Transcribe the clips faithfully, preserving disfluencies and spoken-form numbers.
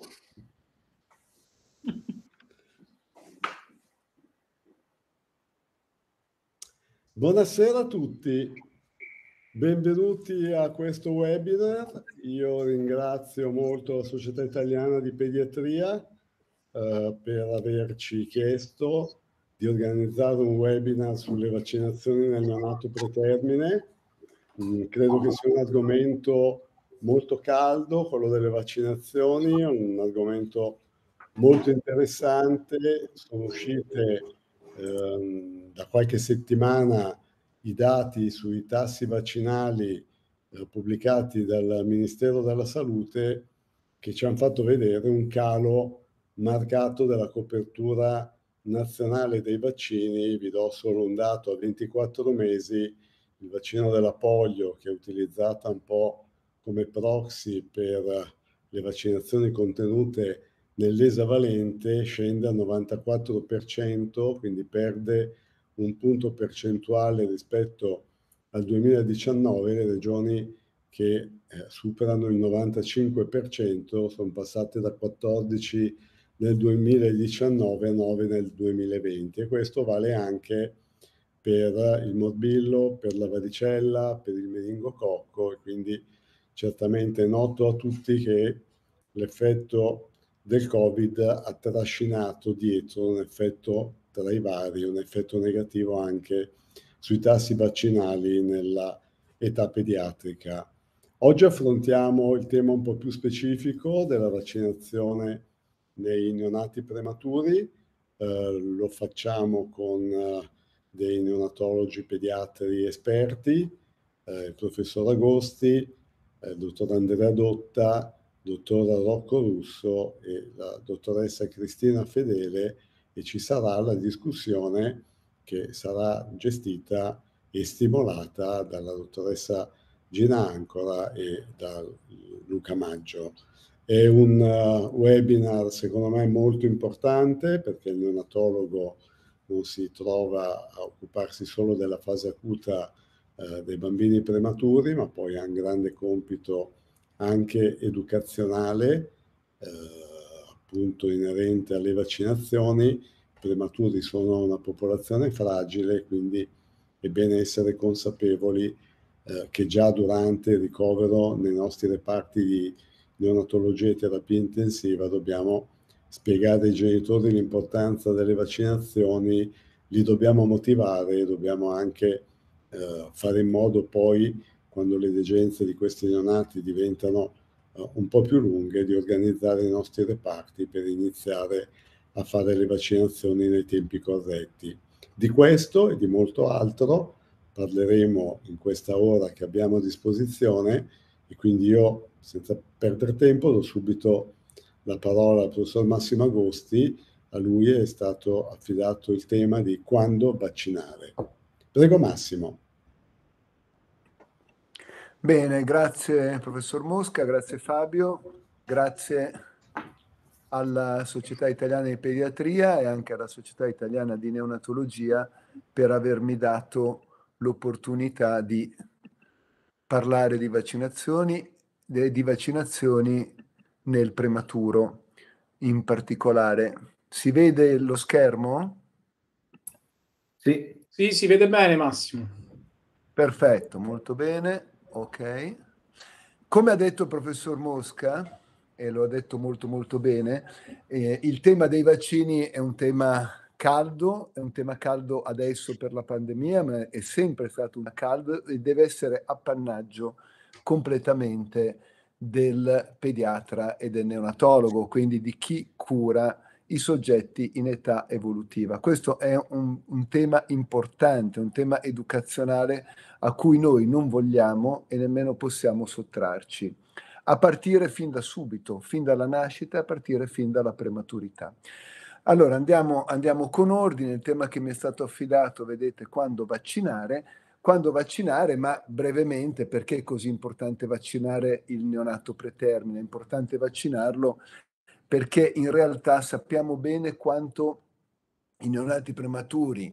Buonasera a tutti, benvenuti a questo webinar. Io ringrazio molto la Società Italiana di Pediatria eh, per averci chiesto di organizzare un webinar sulle vaccinazioni nel neonato pretermine. Mm, credo che sia un argomento molto caldo, quello delle vaccinazioni, è un argomento molto interessante. Sono uscite ehm, da qualche settimana i dati sui tassi vaccinali eh, pubblicati dal Ministero della Salute, che ci hanno fatto vedere un calo marcato della copertura nazionale dei vaccini. Vi do solo un dato: a ventiquattro mesi il vaccino della polio, che è utilizzata un po' come proxy per le vaccinazioni contenute nell'esavalente, scende al novantaquattro per cento, quindi perde un punto percentuale rispetto al duemiladiciannove. Le regioni che eh, superano il novantacinque per cento sono passate da quattordici nel duemiladiciannove a nove nel duemilaventi, e questo vale anche per il morbillo, per la varicella, per il meningococco, e quindi certamente è noto a tutti che l'effetto del Covid ha trascinato dietro un effetto tra i vari, un effetto negativo anche sui tassi vaccinali nella età pediatrica. Oggi affrontiamo il tema un po' più specifico della vaccinazione nei neonati prematuri. Eh, lo facciamo con eh, dei neonatologi pediatri esperti, eh, il professor Agosti, eh, il dottor Andrea Dotta, dottor Rocco Russo e la dottoressa Cristina Fedele, e ci sarà la discussione che sarà gestita e stimolata dalla dottoressa Gina Ancora e da Luca Maggio. È un uh, webinar secondo me molto importante, perché il neonatologo non si trova a occuparsi solo della fase acuta eh, dei bambini prematuri, ma poi ha un grande compito anche educazionale, eh, appunto inerente alle vaccinazioni. I prematuri sono una popolazione fragile, quindi è bene essere consapevoli eh, che già durante il ricovero nei nostri reparti di neonatologia e terapia intensiva dobbiamo spiegare ai genitori l'importanza delle vaccinazioni, li dobbiamo motivare e dobbiamo anche eh, fare in modo poi, quando le degenze di questi neonati diventano eh, un po' più lunghe, di organizzare i nostri reparti per iniziare a fare le vaccinazioni nei tempi corretti. Di questo e di molto altro parleremo in questa ora che abbiamo a disposizione, e quindi io, senza perdere tempo, do subito la parola al professor Massimo Agosti. A lui è stato affidato il tema di quando vaccinare. Prego Massimo. Bene, grazie professor Mosca, grazie Fabio, grazie alla Società Italiana di Pediatria e anche alla Società Italiana di Neonatologia per avermi dato l'opportunità di parlare di vaccinazioni, di vaccinazioni nel prematuro in particolare. Si vede lo schermo? Sì, sì, si vede bene Massimo. Perfetto, molto bene, ok. Come ha detto il professor Mosca, e lo ha detto molto molto bene, eh, il tema dei vaccini è un tema caldo, è un tema caldo adesso per la pandemia, ma è sempre stato un caldo e deve essere appannaggio completamente del pediatra e del neonatologo, quindi di chi cura i soggetti in età evolutiva. Questo è un, un tema importante, un tema educazionale a cui noi non vogliamo e nemmeno possiamo sottrarci, a partire fin da subito, fin dalla nascita, a partire fin dalla prematurità. Allora andiamo, andiamo con ordine. Il tema che mi è stato affidato, vedete, quando vaccinare. Quando vaccinare, ma brevemente, perché è così importante vaccinare il neonato pretermine? È importante vaccinarlo perché in realtà sappiamo bene quanto i neonati prematuri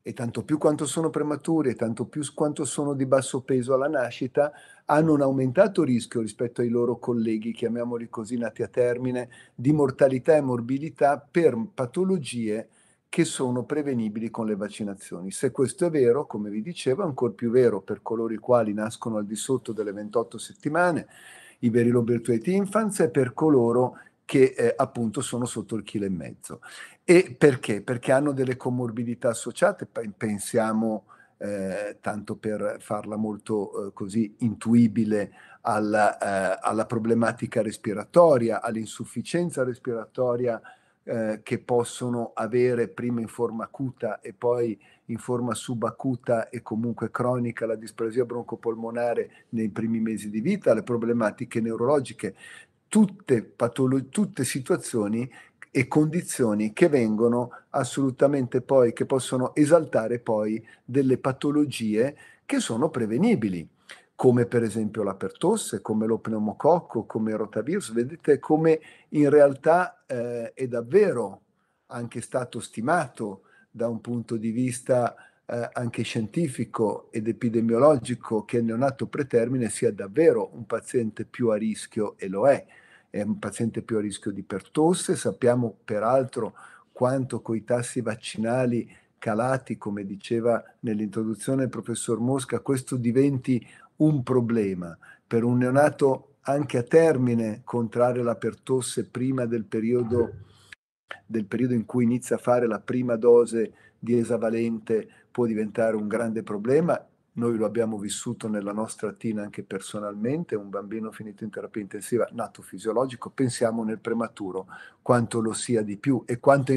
e tanto più quanto sono prematuri e tanto più quanto sono di basso peso alla nascita, hanno un aumentato rischio rispetto ai loro colleghi, chiamiamoli così, nati a termine, di mortalità e morbilità per patologie che sono prevenibili con le vaccinazioni. Se questo è vero, come vi dicevo, è ancora più vero per coloro i quali nascono al di sotto delle ventotto settimane, i very low birth weight infants, e per coloro che eh, appunto sono sotto il chilo e mezzo. E perché? Perché hanno delle comorbidità associate, pensiamo, eh, tanto per farla molto eh, così intuibile, alla, eh, alla problematica respiratoria, all'insufficienza respiratoria eh, che possono avere prima in forma acuta e poi in forma subacuta e comunque cronica la displasia broncopolmonare nei primi mesi di vita, le problematiche neurologiche, tutte, patolo- tutte situazioni e condizioni che vengono assolutamente poi, che possono esaltare poi delle patologie che sono prevenibili, come per esempio la pertosse, come lo pneumococco, come il rotavirus. Vedete come in realtà eh, è davvero anche stato stimato da un punto di vista eh, anche scientifico ed epidemiologico che il neonato pretermine sia davvero un paziente più a rischio, e lo è. È un paziente più a rischio di pertosse. Sappiamo peraltro quanto coi tassi vaccinali calati, come diceva nell'introduzione il professor Mosca, questo diventi un problema. Per un neonato anche a termine contrarre la pertosse prima del periodo, del periodo in cui inizia a fare la prima dose di esavalente può diventare un grande problema. Noi lo abbiamo vissuto nella nostra tina anche personalmente, un bambino finito in terapia intensiva nato fisiologico. Pensiamo nel prematuro quanto lo sia di più e quanto è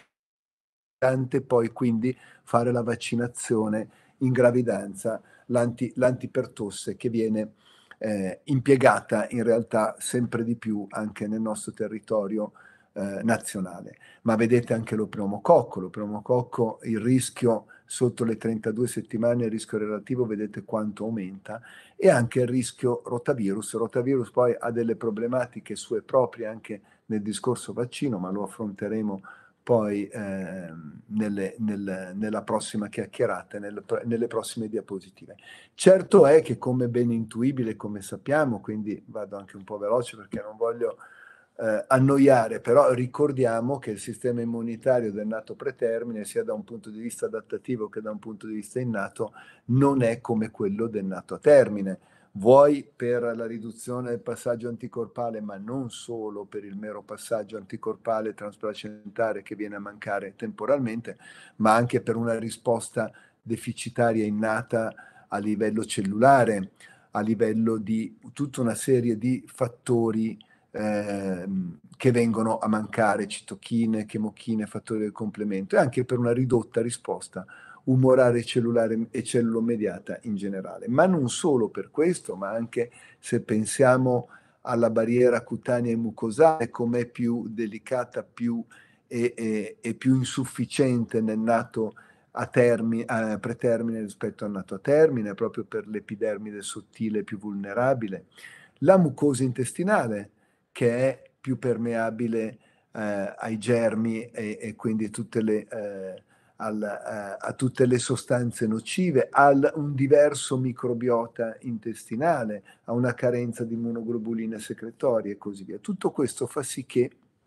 importante poi quindi fare la vaccinazione in gravidanza, l'anti, l'antipertosse, che viene eh, impiegata in realtà sempre di più anche nel nostro territorio eh, nazionale. Ma vedete anche lo pneumococco, lo pneumococco, il rischio sotto le trentadue settimane, il rischio relativo, vedete quanto aumenta, e anche il rischio rotavirus. Il rotavirus poi ha delle problematiche sue proprie anche nel discorso vaccino, ma lo affronteremo poi eh, nelle, nel, nella prossima chiacchierata, nelle, nelle prossime diapositive. Certo è che, come ben intuibile, come sappiamo, quindi vado anche un po' veloce perché non voglio eh, annoiare, però ricordiamo che il sistema immunitario del nato pretermine, sia da un punto di vista adattativo che da un punto di vista innato, non è come quello del nato a termine. Vuoi per la riduzione del passaggio anticorpale, ma non solo per il mero passaggio anticorpale transplacentare che viene a mancare temporalmente, ma anche per una risposta deficitaria innata a livello cellulare, a livello di tutta una serie di fattori eh, che vengono a mancare, citochine, chemochine, fattori del complemento, e anche per una ridotta risposta umorale cellulare e cellulomediata in generale. Ma non solo per questo, ma anche se pensiamo alla barriera cutanea e mucosale, com'è più delicata più e, e, e più insufficiente nel nato a, termine, a pretermine rispetto al nato a termine, proprio per l'epidermide sottile più vulnerabile. La mucosa intestinale, che è più permeabile eh, ai germi e, e quindi tutte le... Eh, Al, a, a tutte le sostanze nocive, a un diverso microbiota intestinale, a una carenza di immunoglobuline secretorie e così via. Tutto questo fa sì che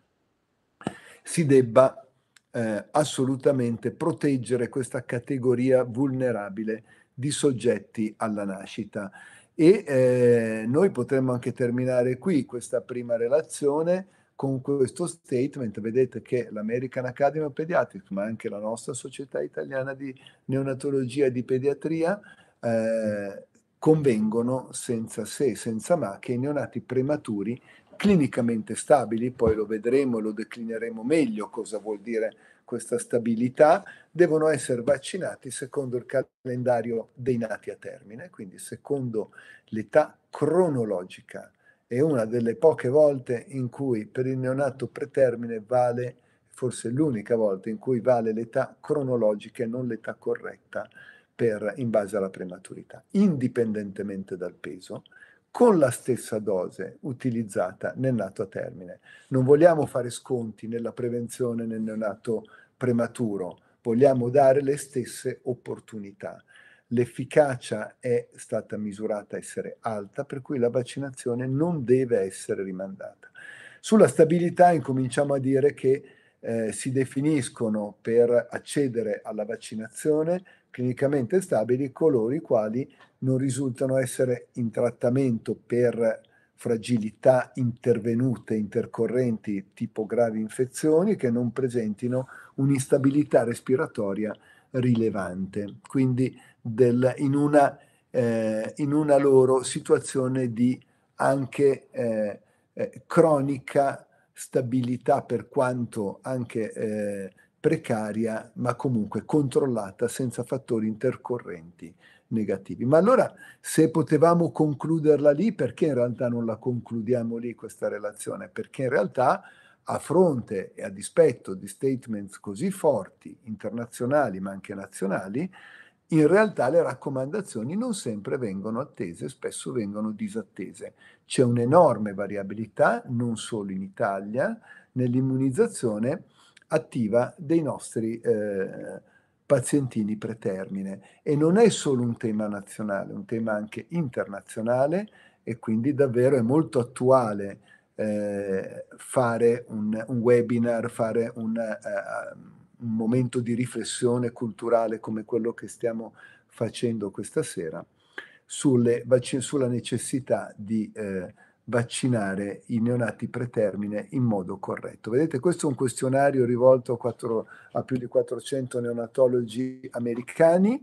si debba eh, assolutamente proteggere questa categoria vulnerabile di soggetti alla nascita. E eh, noi potremmo anche terminare qui questa prima relazione con questo statement. Vedete che l'American Academy of Pediatrics, ma anche la nostra Società Italiana di Neonatologia e di Pediatria, eh, convengono senza se, senza ma, che i neonati prematuri clinicamente stabili, poi lo vedremo e lo declineremo meglio cosa vuol dire questa stabilità, devono essere vaccinati secondo il calendario dei nati a termine, quindi secondo l'età cronologica. È una delle poche volte in cui per il neonato pretermine vale, forse l'unica volta in cui vale l'età cronologica e non l'età corretta per, in base alla prematurità, indipendentemente dal peso, con la stessa dose utilizzata nel nato a termine. Non vogliamo fare sconti nella prevenzione nel neonato prematuro, vogliamo dare le stesse opportunità. L'efficacia è stata misurata essere alta, per cui la vaccinazione non deve essere rimandata. Sulla stabilità incominciamo a dire che eh, si definiscono per accedere alla vaccinazione clinicamente stabili coloro i quali non risultano essere in trattamento per fragilità intervenute, intercorrenti tipo gravi infezioni, che non presentino un'instabilità respiratoria rilevante, quindi del, in, una, eh, in una loro situazione di anche eh, eh, cronica stabilità, per quanto anche eh, precaria, ma comunque controllata senza fattori intercorrenti negativi. Ma allora, se potevamo concluderla lì, perché in realtà non la concludiamo lì questa relazione? Perché in realtà, a fronte e a dispetto di statements così forti, internazionali ma anche nazionali, in realtà le raccomandazioni non sempre vengono attese, spesso vengono disattese. C'è un'enorme variabilità, non solo in Italia, nell'immunizzazione attiva dei nostri eh, pazientini pretermine. E non è solo un tema nazionale, è un tema anche internazionale, e quindi davvero è molto attuale eh, fare un, un webinar, fare un, uh, un momento di riflessione culturale come quello che stiamo facendo questa sera sulle vac- sulla necessità di eh, vaccinare i neonati pretermine in modo corretto. Vedete, questo è un questionario rivolto a, quattro, a più di quattrocento neonatologi americani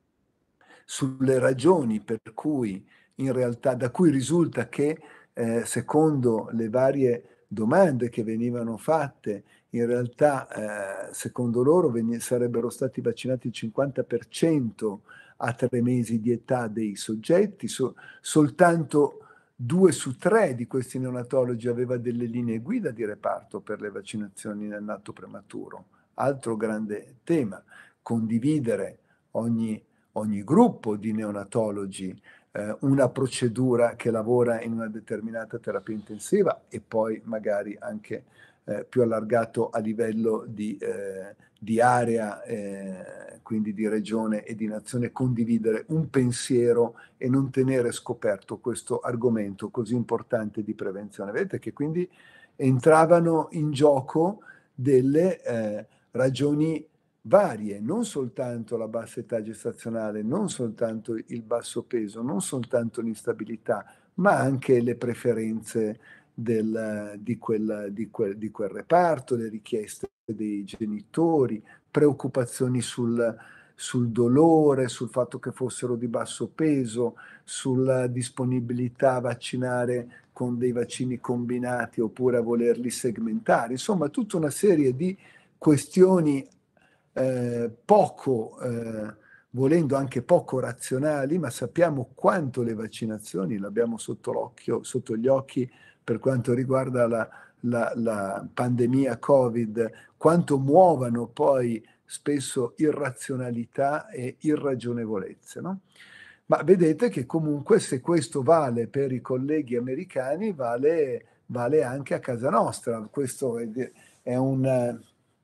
sulle ragioni per cui in realtà, da cui risulta che eh, secondo le varie domande che venivano fatte, in realtà eh, secondo loro ven- sarebbero stati vaccinati il cinquanta per cento a tre mesi di età dei soggetti, so- soltanto due su tre di questi neonatologi aveva delle linee guida di reparto per le vaccinazioni nel nato prematuro. Altro grande tema, condividere ogni, ogni gruppo di neonatologi eh, una procedura che lavora in una determinata terapia intensiva e poi magari anche eh, più allargato a livello di, eh, di area, eh, quindi di regione e di nazione, condividere un pensiero e non tenere scoperto questo argomento così importante di prevenzione. Vedete che quindi entravano in gioco delle eh, ragioni varie, non soltanto la bassa età gestazionale, non soltanto il basso peso, non soltanto l'instabilità, ma anche le preferenze del, di, quel, di, quel, di quel reparto, le richieste dei genitori, preoccupazioni sul, sul dolore, sul fatto che fossero di basso peso, sulla disponibilità a vaccinare con dei vaccini combinati oppure a volerli segmentare, insomma tutta una serie di questioni eh, poco, eh, volendo anche poco razionali, ma sappiamo quanto le vaccinazioni, l'abbiamo sotto l'occhio, sotto gli occhi per quanto riguarda la, la, la pandemia Covid, quanto muovano poi spesso irrazionalità e irragionevolezze, no? Ma vedete che comunque se questo vale per i colleghi americani, vale, vale anche a casa nostra. Questo è, è un...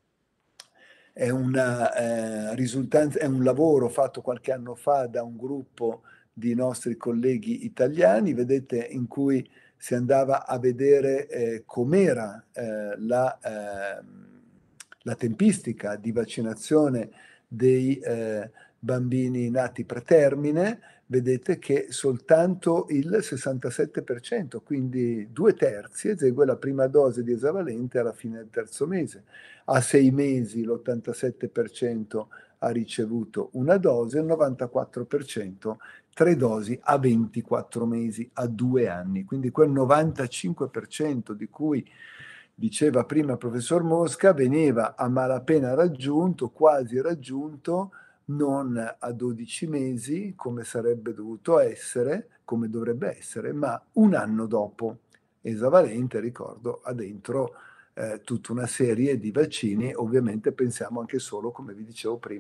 È, una, eh, risultanza, è un lavoro fatto qualche anno fa da un gruppo di nostri colleghi italiani, vedete, in cui si andava a vedere eh, com'era eh, la, eh, la tempistica di vaccinazione dei eh, bambini nati pretermine. Vedete che soltanto il sessantasette per cento, quindi due terzi, esegue la prima dose di esavalente alla fine del terzo mese. A sei mesi l'ottantasette per cento ha ricevuto una dose, il novantaquattro per cento tre dosi a ventiquattro mesi, a due anni. Quindi quel novantacinque per cento di cui diceva prima il professor Mosca veniva a malapena raggiunto, quasi raggiunto, non a dodici mesi come sarebbe dovuto essere, come dovrebbe essere, ma un anno dopo. Esavalente, ricordo, ha dentro eh, tutta una serie di vaccini. Ovviamente pensiamo anche solo, come vi dicevo prima,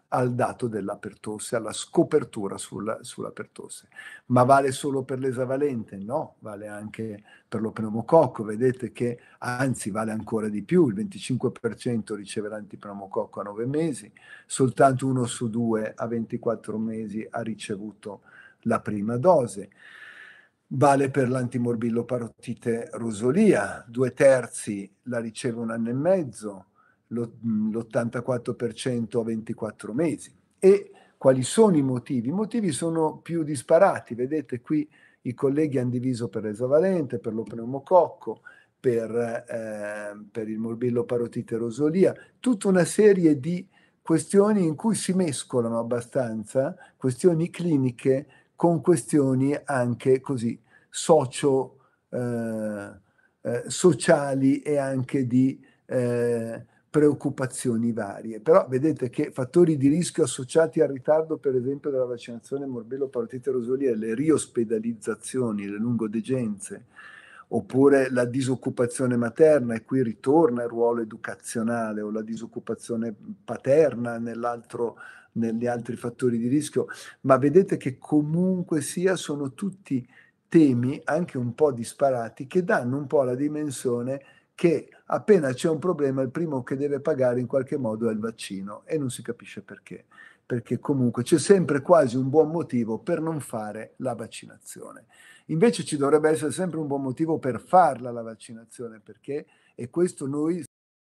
al dato della pertosse, alla scopertura sulla, sulla pertosse. Ma vale solo per l'esavalente? No, vale anche per lo pneumococco. Vedete che anzi vale ancora di più, il venticinque per cento riceve l'antipneumococco a nove mesi, soltanto uno su due a ventiquattro mesi ha ricevuto la prima dose. Vale per l'antimorbilloparotite rosolia, due terzi la riceve un anno e mezzo, l'ottantaquattro per cento a ventiquattro mesi. E quali sono i motivi? I motivi sono più disparati. Vedete qui i colleghi hanno diviso per l'esavalente, per lo pneumococco, per, eh, per il morbilloparotite rosolia, tutta una serie di questioni in cui si mescolano abbastanza questioni cliniche con questioni anche così socio, eh, eh, sociali e anche di eh, preoccupazioni varie. Però vedete che fattori di rischio associati al ritardo, per esempio, della vaccinazione morbilloparotite rosolia, le riospedalizzazioni, le lungodegenze, oppure la disoccupazione materna, e qui ritorna il ruolo educazionale, o la disoccupazione paterna nell'altro, negli altri fattori di rischio, ma vedete che comunque sia sono tutti temi anche un po' disparati che danno un po' la dimensione che appena c'è un problema il primo che deve pagare in qualche modo è il vaccino, e non si capisce perché, perché comunque c'è sempre quasi un buon motivo per non fare la vaccinazione. Invece ci dovrebbe essere sempre un buon motivo per farla la vaccinazione, perché, e questo noi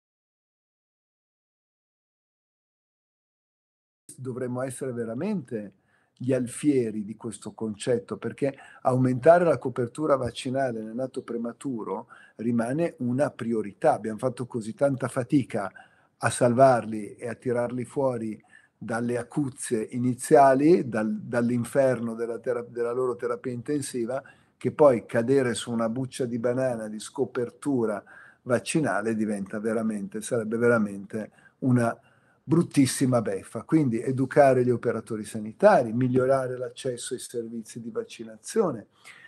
dovremmo essere veramente gli alfieri di questo concetto, perché aumentare la copertura vaccinale nel neonato prematuro rimane una priorità. Abbiamo fatto così tanta fatica a salvarli e a tirarli fuori dalle acuzie iniziali, dal, dall'inferno della, terap- della loro terapia intensiva, che poi cadere su una buccia di banana di scopertura vaccinale diventa veramente, sarebbe veramente una bruttissima beffa. Quindi educare gli operatori sanitari, migliorare l'accesso ai servizi di vaccinazione,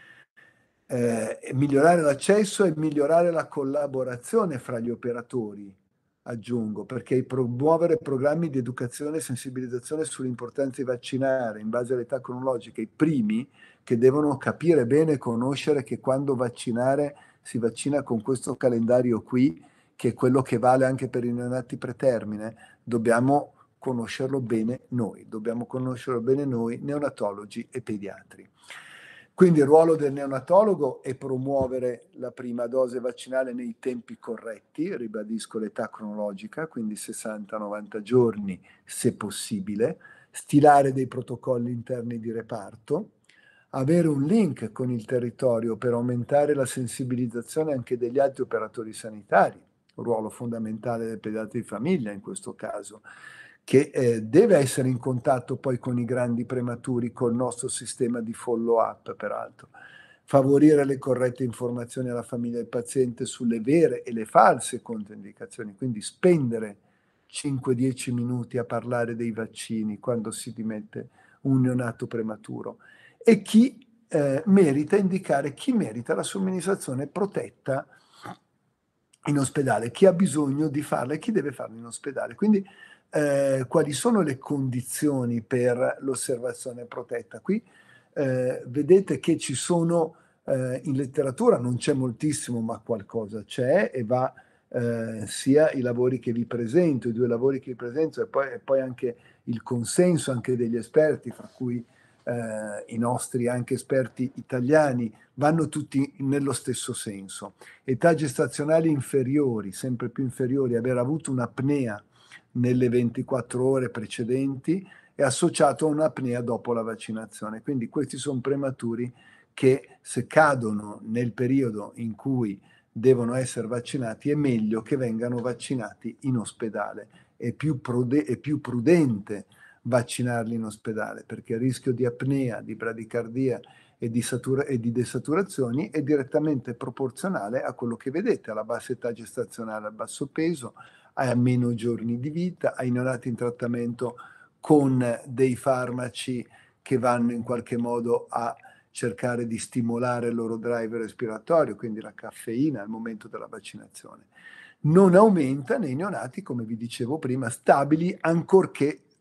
eh, migliorare l'accesso e migliorare la collaborazione fra gli operatori, aggiungo, perché promuovere programmi di educazione e sensibilizzazione sull'importanza di vaccinare in base all'età cronologica, i primi che devono capire bene e conoscere che quando vaccinare si vaccina con questo calendario qui, che è quello che vale anche per i neonati pretermine, dobbiamo conoscerlo bene noi, dobbiamo conoscerlo bene noi, neonatologi e pediatri. Quindi il ruolo del neonatologo è promuovere la prima dose vaccinale nei tempi corretti, ribadisco l'età cronologica, quindi sessanta novanta giorni se possibile, stilare dei protocolli interni di reparto, avere un link con il territorio per aumentare la sensibilizzazione anche degli altri operatori sanitari, ruolo fondamentale del pediatra di famiglia in questo caso, che eh, deve essere in contatto poi con i grandi prematuri, col nostro sistema di follow-up peraltro. Favorire le corrette informazioni alla famiglia e al paziente sulle vere e le false controindicazioni, quindi spendere cinque dieci minuti a parlare dei vaccini quando si dimette un neonato prematuro. E chi eh, merita, indicare chi merita la somministrazione protetta in ospedale, chi ha bisogno di farla e chi deve farla in ospedale. Quindi eh, quali sono le condizioni per l'osservazione protetta? Qui eh, vedete che ci sono, eh, in letteratura non c'è moltissimo, ma qualcosa c'è, e va eh, sia i lavori che vi presento, i due lavori che vi presento, e poi, e poi anche il consenso anche degli esperti, fra cui eh, i nostri anche esperti italiani, vanno tutti nello stesso senso. Età gestazionali inferiori, sempre più inferiori, aver avuto un'apnea nelle ventiquattro ore precedenti è associato a un'apnea dopo la vaccinazione. Quindi questi sono prematuri che, se cadono nel periodo in cui devono essere vaccinati, è meglio che vengano vaccinati in ospedale. È più, prude- è più prudente vaccinarli in ospedale, perché il rischio di apnea, di bradicardia e di, satura- e di desaturazioni è direttamente proporzionale a quello che vedete, alla bassa età gestazionale, al basso peso, a meno giorni di vita, ai neonati in trattamento con dei farmaci che vanno in qualche modo a cercare di stimolare il loro drive respiratorio, quindi la caffeina al momento della vaccinazione. Non aumenta nei neonati, come vi dicevo prima, stabili, ancorché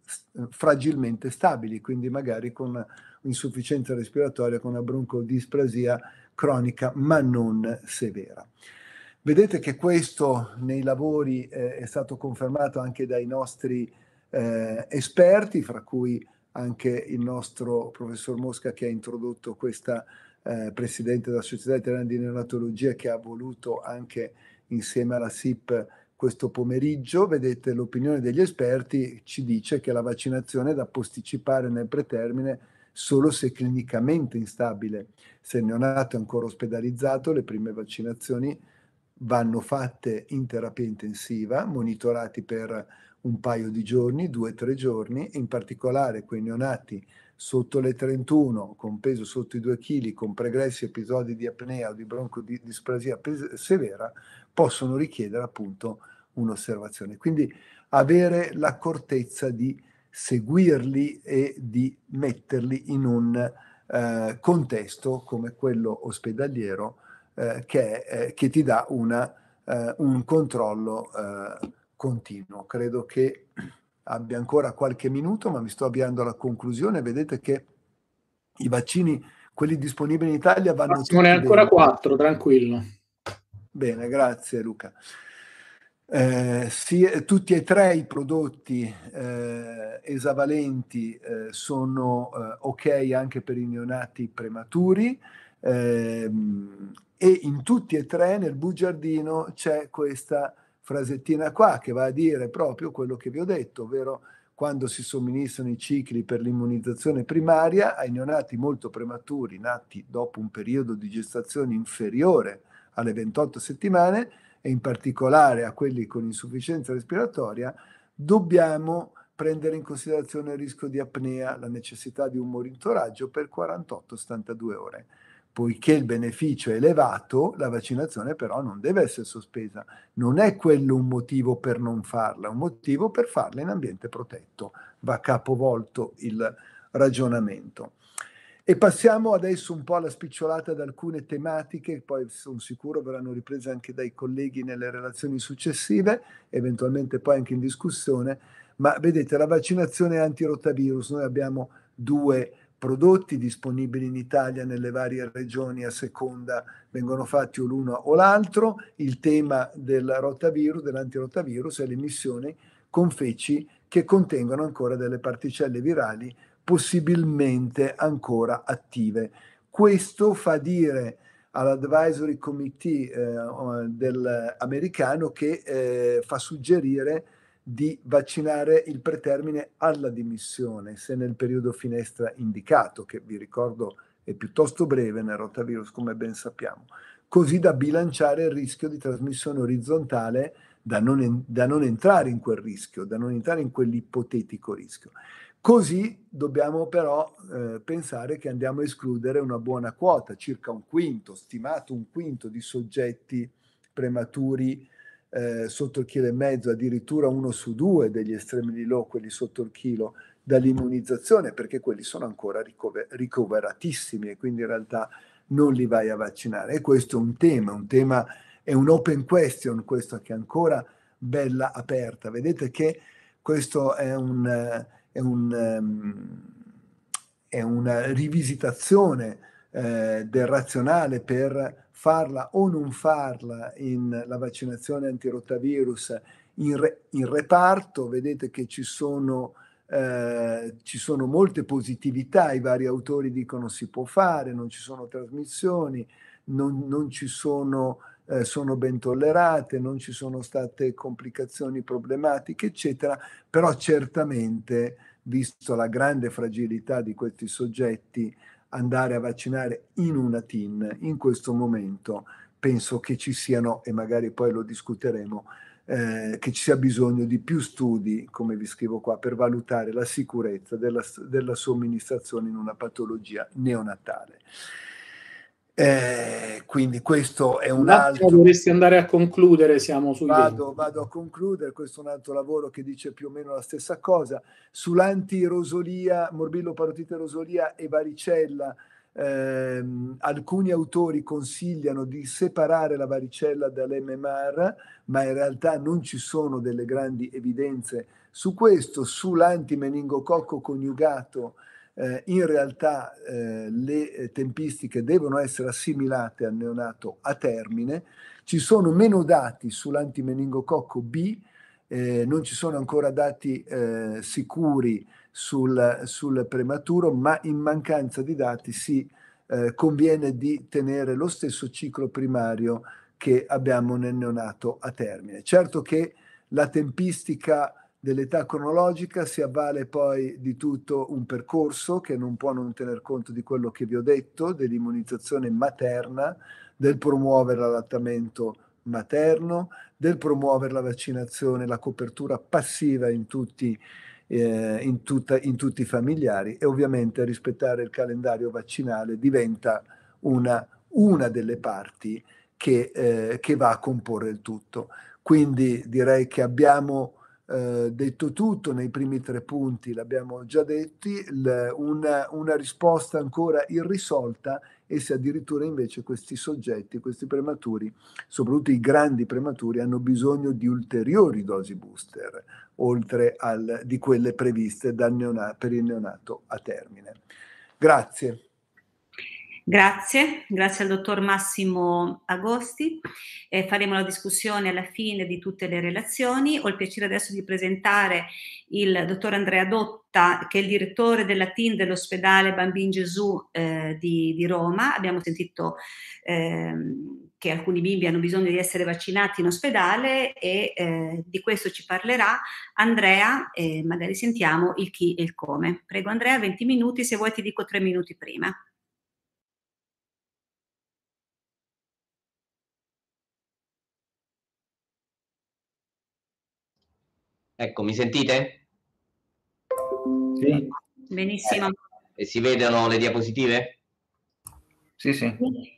fragilmente stabili, quindi magari con insufficienza respiratoria, con una broncodisplasia cronica ma non severa. Vedete che questo nei lavori eh, è stato confermato anche dai nostri eh, esperti, fra cui anche il nostro professor Mosca, che ha introdotto questa eh, presidente della Società Italiana di Neonatologia, che ha voluto anche insieme alla S I P questo pomeriggio. Vedete, l'opinione degli esperti ci dice che la vaccinazione è da posticipare nel pretermine solo se clinicamente instabile. Se il neonato è ancora ospedalizzato, le prime vaccinazioni vanno fatte in terapia intensiva, monitorati per un paio di giorni, due o tre giorni, in particolare quei neonati sotto le trentuno, con peso sotto i due chili, con pregressi episodi di apnea o di broncodisplasia severa, possono richiedere appunto un'osservazione. Quindi avere l'accortezza di seguirli e di metterli in un eh, contesto come quello ospedaliero eh, che, eh, che ti dà una, eh, un controllo eh, continuo. Credo che abbia ancora qualche minuto, ma mi sto avviando alla conclusione. Vedete che i vaccini, quelli disponibili in Italia, vanno Massimo, tutti ne ancora bene. quattro, tranquillo. Bene, grazie Luca. Eh, sì, tutti e tre i prodotti eh, esavalenti eh, sono eh, ok anche per i neonati prematuri eh, e in tutti e tre nel bugiardino c'è questa frasettina qua che va a dire proprio quello che vi ho detto, ovvero quando si somministrano i cicli per l'immunizzazione primaria ai neonati molto prematuri nati dopo un periodo di gestazione inferiore alle ventotto settimane e in particolare a quelli con insufficienza respiratoria, dobbiamo prendere in considerazione il rischio di apnea, la necessità di un monitoraggio per quarantotto settantadue ore. Poiché il beneficio è elevato, la vaccinazione però non deve essere sospesa. Non è quello un motivo per non farla, è un motivo per farla in ambiente protetto. Va capovolto il ragionamento. E passiamo adesso un po' alla spicciolata ad alcune tematiche, poi sono sicuro verranno riprese anche dai colleghi nelle relazioni successive, eventualmente poi anche in discussione, ma vedete la vaccinazione antirotavirus, noi abbiamo due prodotti disponibili in Italia nelle varie regioni, a seconda vengono fatti o l'uno o l'altro. Il tema del rotavirus, dell'antirotavirus, è l'emissione con feci che contengono ancora delle particelle virali possibilmente ancora attive. Questo fa dire all'advisory committee eh, del americano che eh, fa suggerire di vaccinare il pretermine alla dimissione, se nel periodo finestra indicato, che vi ricordo è piuttosto breve nel rotavirus, come ben sappiamo, così da bilanciare il rischio di trasmissione orizzontale, da non, en- da non entrare in quel rischio, da non entrare in quell'ipotetico rischio. Così dobbiamo però eh, pensare che andiamo a escludere una buona quota, circa un quinto, stimato un quinto di soggetti prematuri eh, sotto il chilo e mezzo, addirittura uno su due degli extremely low, quelli sotto il chilo, dall'immunizzazione, perché quelli sono ancora ricover- ricoveratissimi e quindi in realtà non li vai a vaccinare. E questo è un tema, un tema, è un open question, questo che è ancora bella aperta. Vedete che questo è un... È, un, um, è una rivisitazione eh, del razionale per farla o non farla in la vaccinazione antirotavirus in, re, in reparto. Vedete che ci sono, eh, ci sono molte positività, i vari autori dicono si può fare, non ci sono trasmissioni, non, non ci sono, eh, sono ben tollerate, non ci sono state complicazioni problematiche, eccetera, però certamente, visto la grande fragilità di questi soggetti, andare a vaccinare in una T I N in questo momento penso che ci siano, e magari poi lo discuteremo, eh, che ci sia bisogno di più studi, come vi scrivo qua, per valutare la sicurezza della, della somministrazione in una patologia neonatale. Eh, quindi questo è un, un altro... Dovresti andare a concludere, siamo sui vado, vado a concludere, questo è un altro lavoro che dice più o meno la stessa cosa. Sull'antirosolia, morbillo parotite rosolia e varicella, ehm, alcuni autori consigliano di separare la varicella dall'M M R, ma in realtà non ci sono delle grandi evidenze su questo. Sull'antimeningococco coniugato eh, in realtà eh, le tempistiche devono essere assimilate al neonato a termine. Ci sono meno dati sull'antimeningococco B, eh, non ci sono ancora dati eh, sicuri sul, sul prematuro, ma in mancanza di dati si eh, conviene di tenere lo stesso ciclo primario che abbiamo nel neonato a termine. Certo che la tempistica dell'età cronologica si avvale poi di tutto un percorso che non può non tener conto di quello che vi ho detto, dell'immunizzazione materna, del promuovere l'allattamento materno, del promuovere la vaccinazione, la copertura passiva in tutti, eh, in tutta, in tutti i familiari, e ovviamente rispettare il calendario vaccinale diventa una, una delle parti che, eh, che va a comporre il tutto. Quindi direi che abbiamo eh, detto tutto nei primi tre punti, l'abbiamo già detti, l, una, una risposta ancora irrisolta e se addirittura invece questi soggetti, questi prematuri, soprattutto i grandi prematuri, hanno bisogno di ulteriori dosi booster, oltre al, di quelle previste dal neonato, per il neonato a termine. Grazie. Grazie, grazie al dottor Massimo Agosti. Eh, faremo la discussione alla fine di tutte le relazioni. Ho il piacere adesso di presentare il dottor Andrea Dotta, che è il direttore della T I N dell'ospedale Bambin Gesù eh, di, di Roma. Abbiamo sentito ehm, che alcuni bimbi hanno bisogno di essere vaccinati in ospedale e eh, di questo ci parlerà Andrea, e magari sentiamo il chi e il come. Prego Andrea, venti minuti, se vuoi ti dico tre minuti prima. Ecco, mi sentite? Sì. Benissimo. Eh, e si vedono le diapositive? Sì, sì.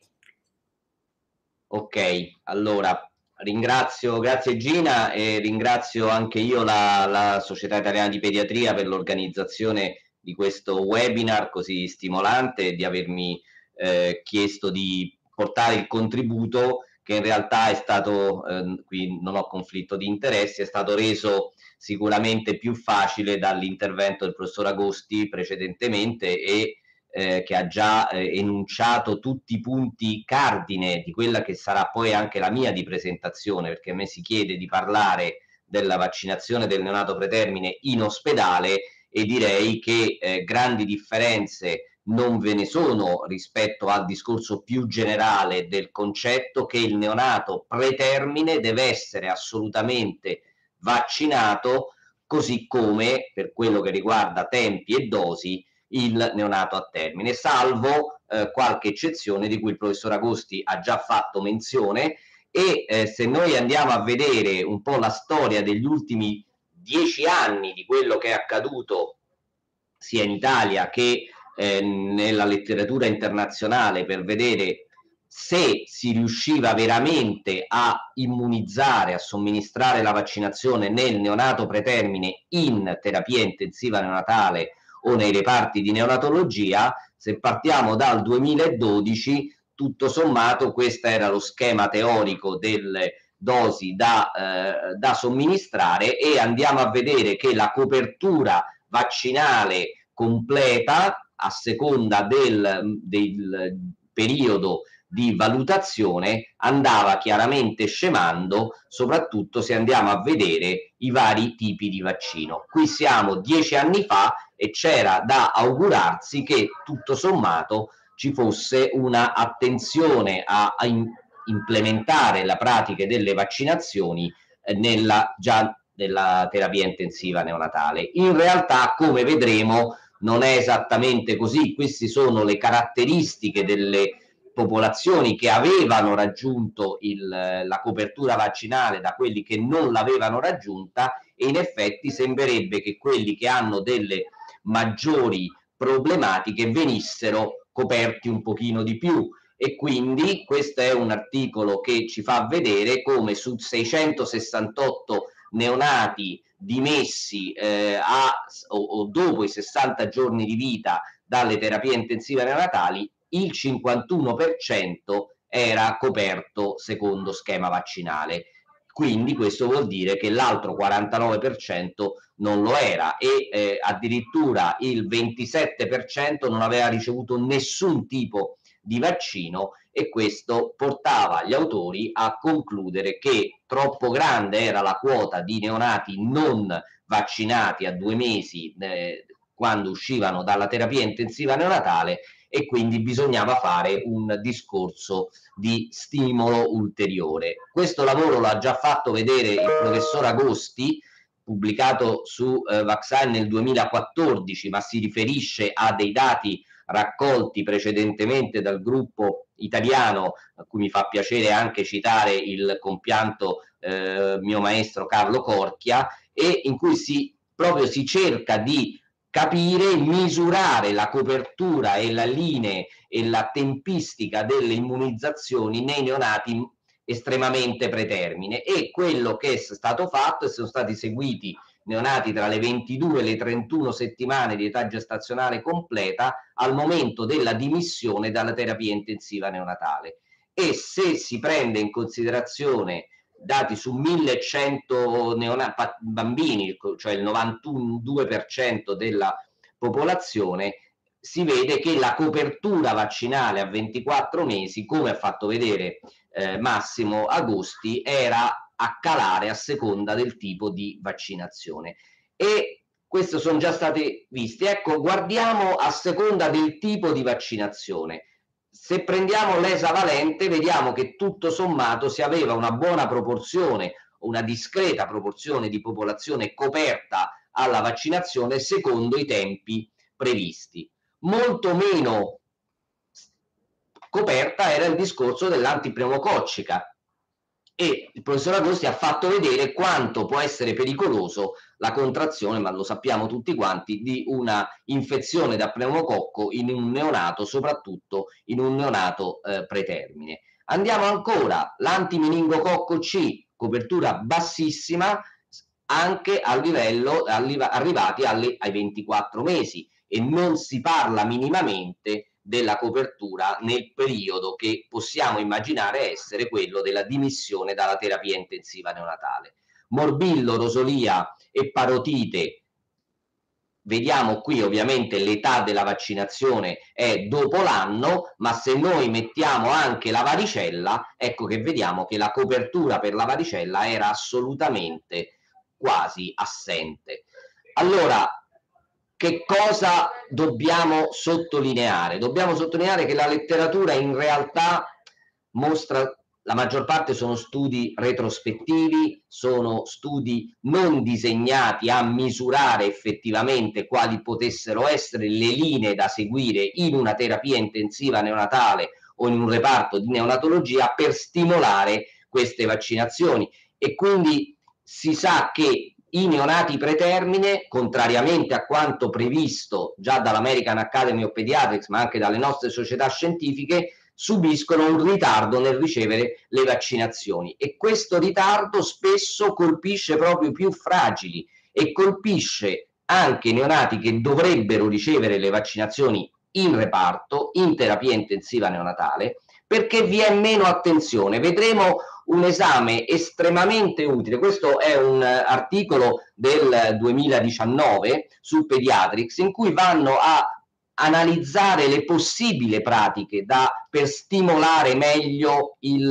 Ok, allora ringrazio, grazie Gina, e ringrazio anche io la, la Società Italiana di Pediatria per l'organizzazione di questo webinar così stimolante e di avermi eh, chiesto di portare il contributo che in realtà è stato, eh, qui non ho conflitto di interessi, è stato reso sicuramente più facile dall'intervento del professor Agosti precedentemente e eh, che ha già eh, enunciato tutti i punti cardine di quella che sarà poi anche la mia di presentazione, perché a me si chiede di parlare della vaccinazione del neonato pretermine in ospedale e direi che eh, grandi differenze non ve ne sono rispetto al discorso più generale del concetto che il neonato pretermine deve essere assolutamente vaccinato, così come per quello che riguarda tempi e dosi il neonato a termine, salvo eh, qualche eccezione di cui il professor Agosti ha già fatto menzione. E eh, se noi andiamo a vedere un po' la storia degli ultimi dieci anni di quello che è accaduto sia in Italia che eh, nella letteratura internazionale, per vedere se si riusciva veramente a immunizzare, a somministrare la vaccinazione nel neonato pretermine in terapia intensiva neonatale o nei reparti di neonatologia, se partiamo dal duemiladodici, tutto sommato questo era lo schema teorico delle dosi da, eh, da somministrare, e andiamo a vedere che la copertura vaccinale completa a seconda del, del periodo di valutazione andava chiaramente scemando, soprattutto se andiamo a vedere i vari tipi di vaccino. Qui siamo dieci anni fa e c'era da augurarsi che tutto sommato ci fosse una attenzione a, a in, implementare la pratica delle vaccinazioni eh, nella già della terapia intensiva neonatale. In realtà, come vedremo, non è esattamente così. Queste sono le caratteristiche delle popolazioni che avevano raggiunto il, la copertura vaccinale da quelli che non l'avevano raggiunta, e in effetti sembrerebbe che quelli che hanno delle maggiori problematiche venissero coperti un pochino di più. E quindi questo è un articolo che ci fa vedere come su seicentosessantotto neonati dimessi eh, a, o, o dopo i sessanta giorni di vita dalle terapie intensive neonatali, il cinquantuno per cento era coperto secondo schema vaccinale. Quindi questo vuol dire che l'altro quarantanove per cento non lo era e eh, addirittura il ventisette per cento non aveva ricevuto nessun tipo di vaccino, e questo portava gli autori a concludere che troppo grande era la quota di neonati non vaccinati a due mesi eh, quando uscivano dalla terapia intensiva neonatale, e quindi bisognava fare un discorso di stimolo ulteriore. Questo lavoro l'ha già fatto vedere il professor Agosti, pubblicato su eh, Vaccine nel duemilaquattordici, ma si riferisce a dei dati raccolti precedentemente dal gruppo italiano, a cui mi fa piacere anche citare il compianto eh, mio maestro Carlo Corchia, e in cui si proprio si cerca di capire, misurare la copertura e la linee e la tempistica delle immunizzazioni nei neonati estremamente pretermine, e quello che è stato fatto è sono stati seguiti neonati tra le ventidue e le trentuno settimane di età gestazionale completa al momento della dimissione dalla terapia intensiva neonatale, e se si prende in considerazione dati su millecento bambini, cioè il novantadue per cento della popolazione, si vede che la copertura vaccinale a ventiquattro mesi, come ha fatto vedere eh, Massimo Agosti, era a calare a seconda del tipo di vaccinazione, e queste sono già state viste. Ecco, guardiamo a seconda del tipo di vaccinazione. Se prendiamo l'esavalente, vediamo che tutto sommato si aveva una buona proporzione, una discreta proporzione di popolazione coperta alla vaccinazione secondo i tempi previsti. Molto meno coperta era il discorso dell'antipneumococcica, e il professor Agosti ha fatto vedere quanto può essere pericoloso la contrazione, ma lo sappiamo tutti quanti, di una infezione da pneumococco in un neonato, soprattutto in un neonato eh, pretermine. Andiamo ancora, l'antimeningococco C, copertura bassissima anche al livello arrivati alle, ai ventiquattro mesi, e non si parla minimamente della copertura nel periodo che possiamo immaginare essere quello della dimissione dalla terapia intensiva neonatale. Morbillo, rosolia e parotite, vediamo qui ovviamente l'età della vaccinazione è dopo l'anno, ma se noi mettiamo anche la varicella, ecco che vediamo che la copertura per la varicella era assolutamente quasi assente. Allora, che cosa dobbiamo sottolineare? Dobbiamo sottolineare che la letteratura in realtà mostra, la maggior parte sono studi retrospettivi, sono studi non disegnati a misurare effettivamente quali potessero essere le linee da seguire in una terapia intensiva neonatale o in un reparto di neonatologia per stimolare queste vaccinazioni, e quindi si sa che i neonati pretermine, contrariamente a quanto previsto già dall'American Academy of Pediatrics, ma anche dalle nostre società scientifiche, subiscono un ritardo nel ricevere le vaccinazioni, e questo ritardo spesso colpisce proprio i più fragili e colpisce anche i neonati che dovrebbero ricevere le vaccinazioni in reparto, in terapia intensiva neonatale, perché vi è meno attenzione. Vedremo un esame estremamente utile, questo è un articolo del duemiladiciannove su Pediatrics, in cui vanno a analizzare le possibili pratiche da, per stimolare meglio il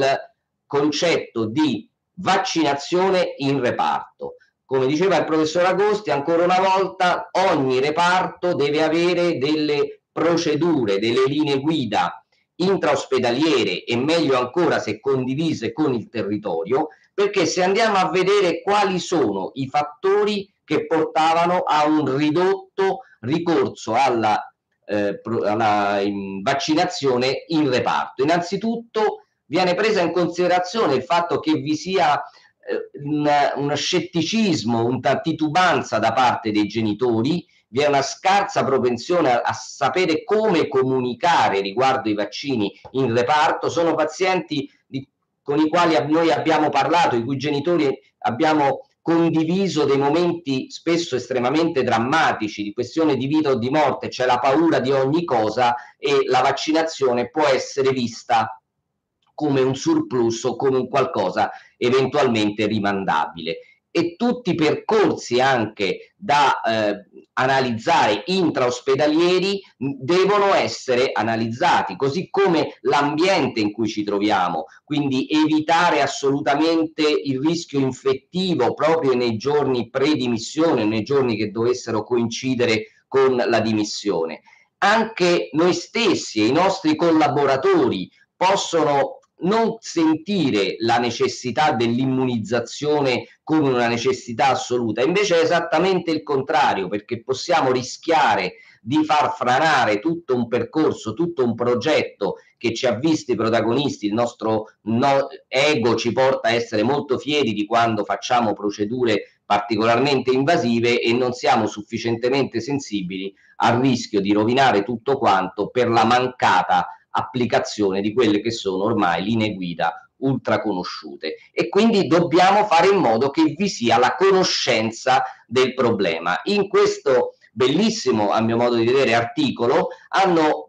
concetto di vaccinazione in reparto. Come diceva il professor Agosti, ancora una volta ogni reparto deve avere delle procedure, delle linee guida intraospedaliere, e meglio ancora se condivise con il territorio, perché se andiamo a vedere quali sono i fattori che portavano a un ridotto ricorso alla, eh, alla in vaccinazione in reparto, innanzitutto viene presa in considerazione il fatto che vi sia eh, un, uno scetticismo, una titubanza da parte dei genitori. Vi è una scarsa propensione a, a sapere come comunicare riguardo i vaccini in reparto. Sono pazienti di, con i quali noi abbiamo parlato, i cui genitori abbiamo condiviso dei momenti spesso estremamente drammatici, di questione di vita o di morte, c'è la paura di ogni cosa e la vaccinazione può essere vista come un surplus o come un qualcosa eventualmente rimandabile. E tutti i percorsi anche da eh, analizzare intraospedalieri devono essere analizzati, così come l'ambiente in cui ci troviamo, quindi evitare assolutamente il rischio infettivo proprio nei giorni pre-dimissione, nei giorni che dovessero coincidere con la dimissione. Anche noi stessi e i nostri collaboratori possono non sentire la necessità dell'immunizzazione come una necessità assoluta, invece è esattamente il contrario, perché possiamo rischiare di far franare tutto un percorso, tutto un progetto che ci ha visti protagonisti. Il nostro no, ego ci porta a essere molto fieri di quando facciamo procedure particolarmente invasive e non siamo sufficientemente sensibili al rischio di rovinare tutto quanto per la mancata applicazione di quelle che sono ormai linee guida ultra conosciute, e quindi dobbiamo fare in modo che vi sia la conoscenza del problema. In questo bellissimo, a mio modo di vedere, articolo hanno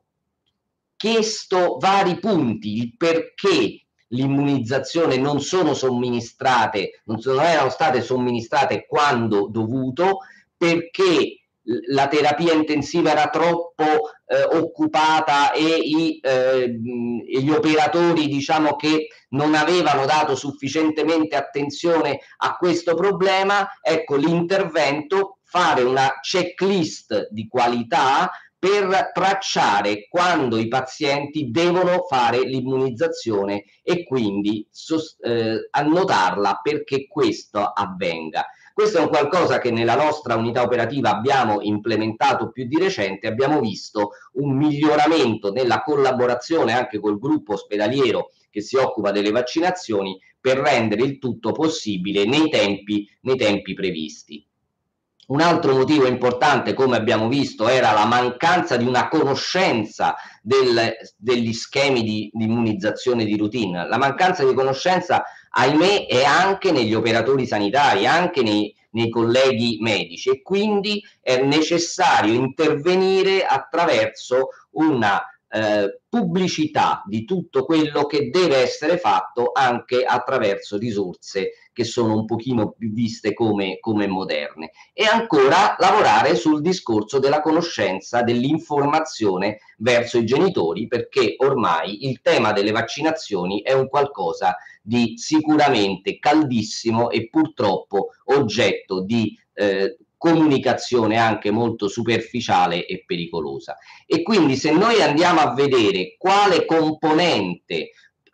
chiesto vari punti, il perché l'immunizzazione non sono somministrate, non, sono, non erano state somministrate quando dovuto, perché la terapia intensiva era troppo eh, occupata e, i, eh, e gli operatori, diciamo, che non avevano dato sufficientemente attenzione a questo problema. Ecco, l'intervento, fare una checklist di qualità per tracciare quando i pazienti devono fare l'immunizzazione e quindi eh, annotarla perché questo avvenga. Questo è un qualcosa che nella nostra unità operativa abbiamo implementato più di recente. Abbiamo visto un miglioramento nella collaborazione anche col gruppo ospedaliero che si occupa delle vaccinazioni per rendere il tutto possibile nei tempi, nei tempi previsti. Un altro motivo importante, come abbiamo visto, era la mancanza di una conoscenza del, degli schemi di, di immunizzazione di routine. La mancanza di conoscenza, ahimè, è anche negli operatori sanitari, anche nei, nei colleghi medici, e quindi è necessario intervenire attraverso una eh, pubblicità di tutto quello che deve essere fatto, anche attraverso risorse che sono un pochino più viste come, come moderne. E ancora lavorare sul discorso della conoscenza, dell'informazione verso i genitori, perché ormai il tema delle vaccinazioni è un qualcosa di sicuramente caldissimo e purtroppo oggetto di eh, comunicazione anche molto superficiale e pericolosa. E quindi se noi andiamo a vedere quale componente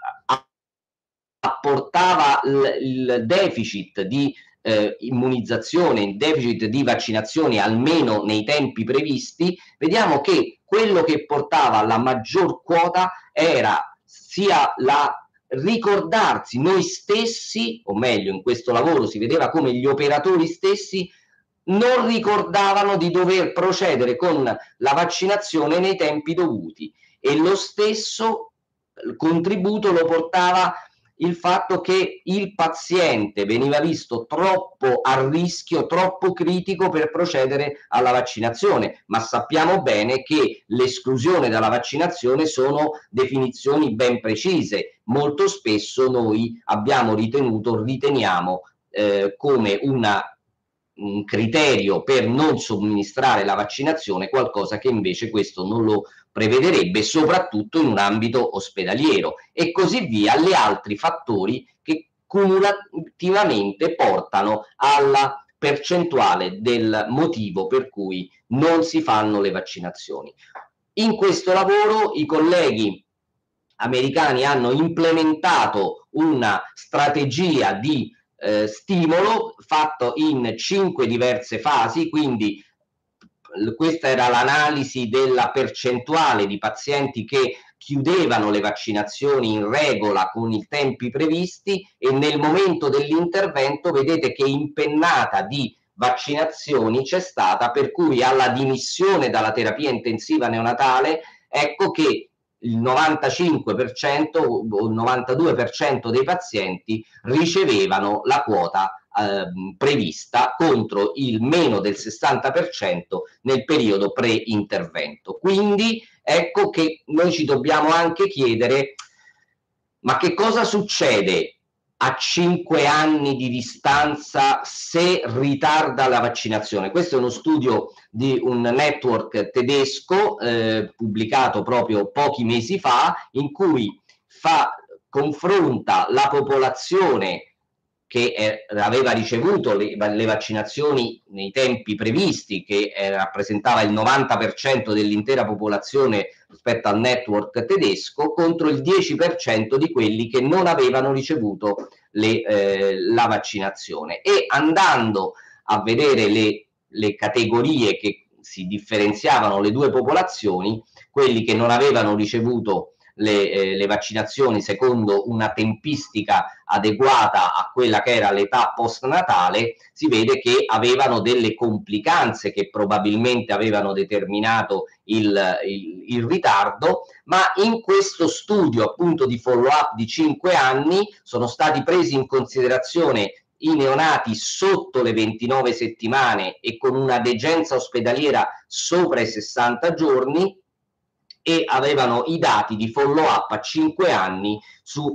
apportava il, il deficit di eh, immunizzazione, il deficit di vaccinazioni almeno nei tempi previsti, vediamo che quello che portava alla maggior quota era sia la ricordarsi noi stessi, o meglio in questo lavoro si vedeva come gli operatori stessi non ricordavano di dover procedere con la vaccinazione nei tempi dovuti, e lo stesso contributo lo portava il fatto che il paziente veniva visto troppo a rischio, troppo critico per procedere alla vaccinazione, ma sappiamo bene che l'esclusione dalla vaccinazione sono definizioni ben precise. Molto spesso noi abbiamo ritenuto, riteniamo eh, come una un criterio per non somministrare la vaccinazione qualcosa che invece questo non lo prevederebbe, soprattutto in un ambito ospedaliero, e così via, gli altri fattori che cumulativamente portano alla percentuale del motivo per cui non si fanno le vaccinazioni. In questo lavoro i colleghi americani hanno implementato una strategia di Eh, stimolo fatto in cinque diverse fasi, quindi questa era l'analisi della percentuale di pazienti che chiudevano le vaccinazioni in regola con i tempi previsti, e nel momento dell'intervento vedete che impennata di vaccinazioni c'è stata, per cui alla dimissione dalla terapia intensiva neonatale ecco che il novantacinque per cento o il novantadue per cento dei pazienti ricevevano la quota eh, prevista contro il meno del sessanta per cento nel periodo pre-intervento. Quindi ecco che noi ci dobbiamo anche chiedere: ma che cosa succede a cinque anni di distanza se ritarda la vaccinazione? Questo è uno studio di un network tedesco eh, pubblicato proprio pochi mesi fa, in cui fa, confronta la popolazione che eh, aveva ricevuto le, le vaccinazioni nei tempi previsti, che eh, rappresentava il novanta per cento dell'intera popolazione rispetto al network tedesco, contro il dieci per cento di quelli che non avevano ricevuto le, eh, la vaccinazione. E andando a vedere le, le categorie che si differenziavano le due popolazioni, quelli che non avevano ricevuto Le, eh, le vaccinazioni secondo una tempistica adeguata a quella che era l'età postnatale, si vede che avevano delle complicanze che probabilmente avevano determinato il, il, il ritardo, ma in questo studio appunto di follow up di cinque anni sono stati presi in considerazione i neonati sotto le ventinove settimane e con una degenza ospedaliera sopra i sessanta giorni, e avevano i dati di follow up a cinque anni su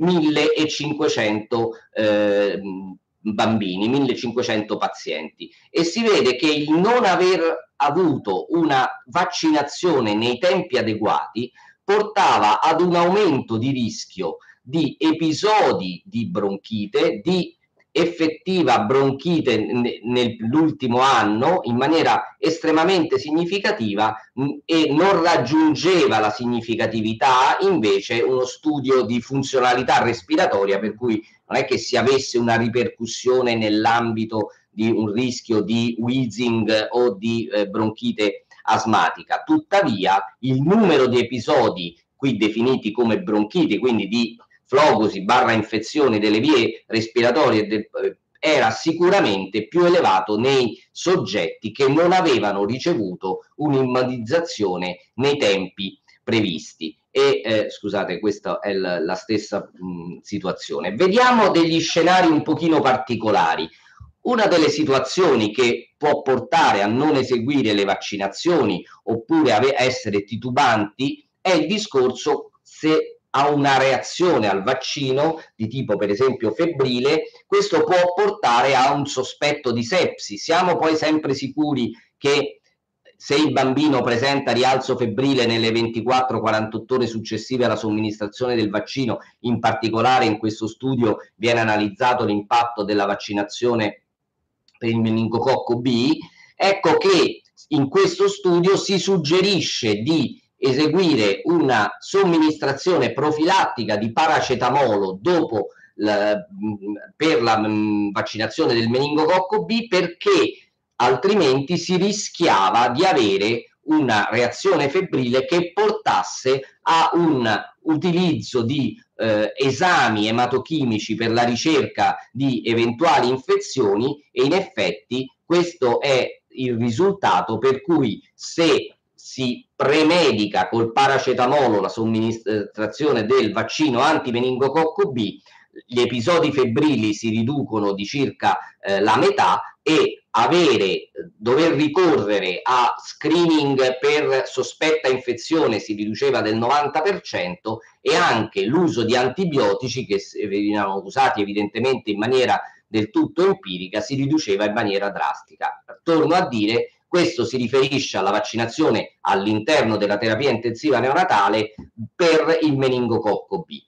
millecinquecento eh, bambini, millecinquecento pazienti, e si vede che il non aver avuto una vaccinazione nei tempi adeguati portava ad un aumento di rischio di episodi di bronchite, di effettiva bronchite nell'ultimo anno in maniera estremamente significativa, mh, e non raggiungeva la significatività invece uno studio di funzionalità respiratoria, per cui non è che si avesse una ripercussione nell'ambito di un rischio di wheezing o di eh, bronchite asmatica. Tuttavia il numero di episodi qui definiti come bronchite, quindi di flogosi barra infezioni delle vie respiratorie del, era sicuramente più elevato nei soggetti che non avevano ricevuto un'immunizzazione nei tempi previsti. E eh, scusate, questa è la, la stessa mh, situazione. Vediamo degli scenari un pochino particolari. Una delle situazioni che può portare a non eseguire le vaccinazioni oppure a essere titubanti è il discorso se a una reazione al vaccino di tipo per esempio febbrile. Questo può portare a un sospetto di sepsi. Siamo poi sempre sicuri che se il bambino presenta rialzo febbrile nelle ventiquattro quarantotto ore successive alla somministrazione del vaccino, in particolare in questo studio viene analizzato l'impatto della vaccinazione per il meningococco B, ecco che in questo studio si suggerisce di eseguire una somministrazione profilattica di paracetamolo dopo la, per la mh, vaccinazione del meningococco B, perché altrimenti si rischiava di avere una reazione febbrile che portasse a un utilizzo di eh, esami ematochimici per la ricerca di eventuali infezioni, e in effetti questo è il risultato per cui se si premedica col paracetamolo la somministrazione del vaccino antimeningococco B, gli episodi febbrili si riducono di circa eh, la metà, e avere, dover ricorrere a screening per sospetta infezione si riduceva del novanta per cento, e anche l'uso di antibiotici, che venivano usati evidentemente in maniera del tutto empirica, si riduceva in maniera drastica. Torno a dire, questo si riferisce alla vaccinazione all'interno della terapia intensiva neonatale per il meningococco B.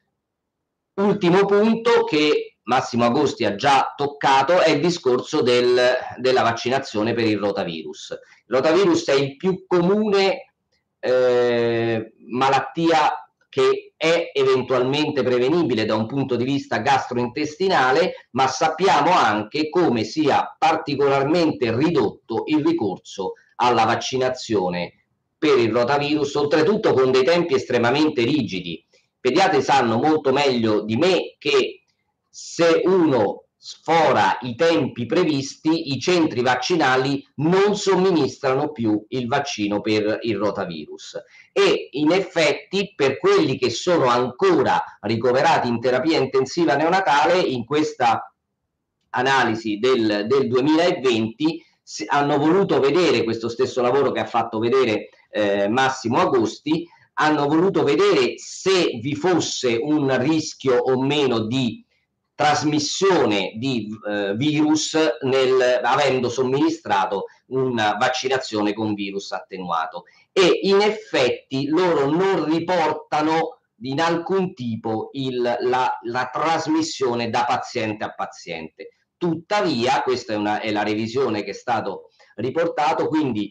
Ultimo punto che Massimo Agosti ha già toccato è il discorso del, della vaccinazione per il rotavirus. Il rotavirus è il più comune eh, malattia che è eventualmente prevenibile da un punto di vista gastrointestinale, ma sappiamo anche come sia particolarmente ridotto il ricorso alla vaccinazione per il rotavirus, oltretutto con dei tempi estremamente rigidi. I pediatri sanno molto meglio di me che se uno sfora i tempi previsti, i centri vaccinali non somministrano più il vaccino per il rotavirus, e in effetti per quelli che sono ancora ricoverati in terapia intensiva neonatale, in questa analisi del, del duemilaventi, hanno voluto vedere questo stesso lavoro che ha fatto vedere eh, Massimo Agosti, hanno voluto vedere se vi fosse un rischio o meno di trasmissione di eh, virus nel, avendo somministrato una vaccinazione con virus attenuato, e in effetti loro non riportano in alcun tipo il, la, la trasmissione da paziente a paziente. Tuttavia, questa è, una, è la revisione che è stato riportato, quindi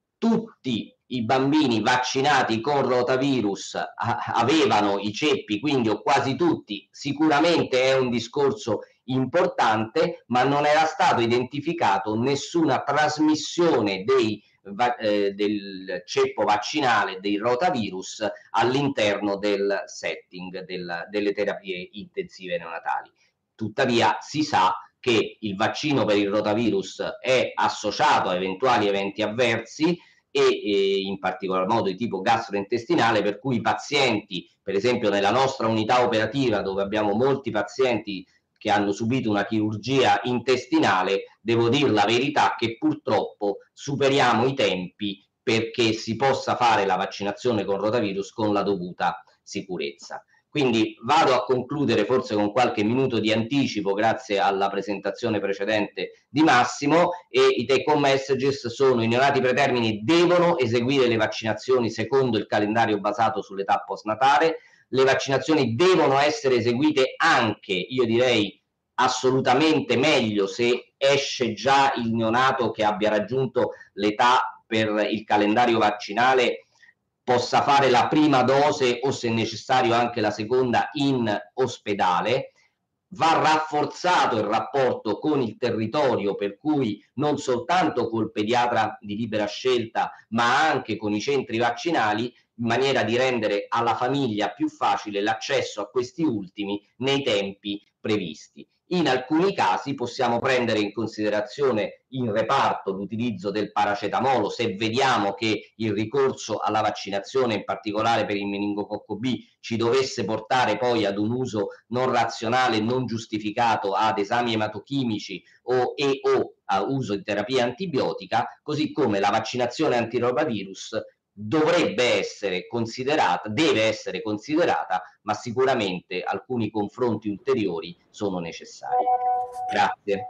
tutti i bambini vaccinati con rotavirus avevano i ceppi, quindi o quasi tutti. Sicuramente è un discorso importante, ma non era stato identificato nessuna trasmissione dei, eh, del ceppo vaccinale dei rotavirus all'interno del setting del, delle terapie intensive neonatali. Tuttavia si sa che il vaccino per il rotavirus è associato a eventuali eventi avversi, e, e in particolar modo di tipo gastrointestinale, per cui i pazienti, per esempio nella nostra unità operativa, dove abbiamo molti pazienti che hanno subito una chirurgia intestinale, devo dire la verità che purtroppo superiamo i tempi perché si possa fare la vaccinazione con rotavirus con la dovuta sicurezza. Quindi vado a concludere forse con qualche minuto di anticipo grazie alla presentazione precedente di Massimo, e i take home messages sono: i neonati pretermini devono eseguire le vaccinazioni secondo il calendario basato sull'età postnatale, le vaccinazioni devono essere eseguite anche, io direi assolutamente meglio, se esce già il neonato che abbia raggiunto l'età per il calendario vaccinale, possa fare la prima dose o se necessario anche la seconda in ospedale. Va rafforzato il rapporto con il territorio, per cui non soltanto col pediatra di libera scelta ma anche con i centri vaccinali, in maniera di rendere alla famiglia più facile l'accesso a questi ultimi nei tempi previsti. In alcuni casi possiamo prendere in considerazione in reparto l'utilizzo del paracetamolo se vediamo che il ricorso alla vaccinazione, in particolare per il meningococco B, ci dovesse portare poi ad un uso non razionale, non giustificato ad esami ematochimici o, e o a uso di terapia antibiotica, così come la vaccinazione antirotavirus dovrebbe essere considerata, deve essere considerata, ma sicuramente alcuni confronti ulteriori sono necessari. Grazie.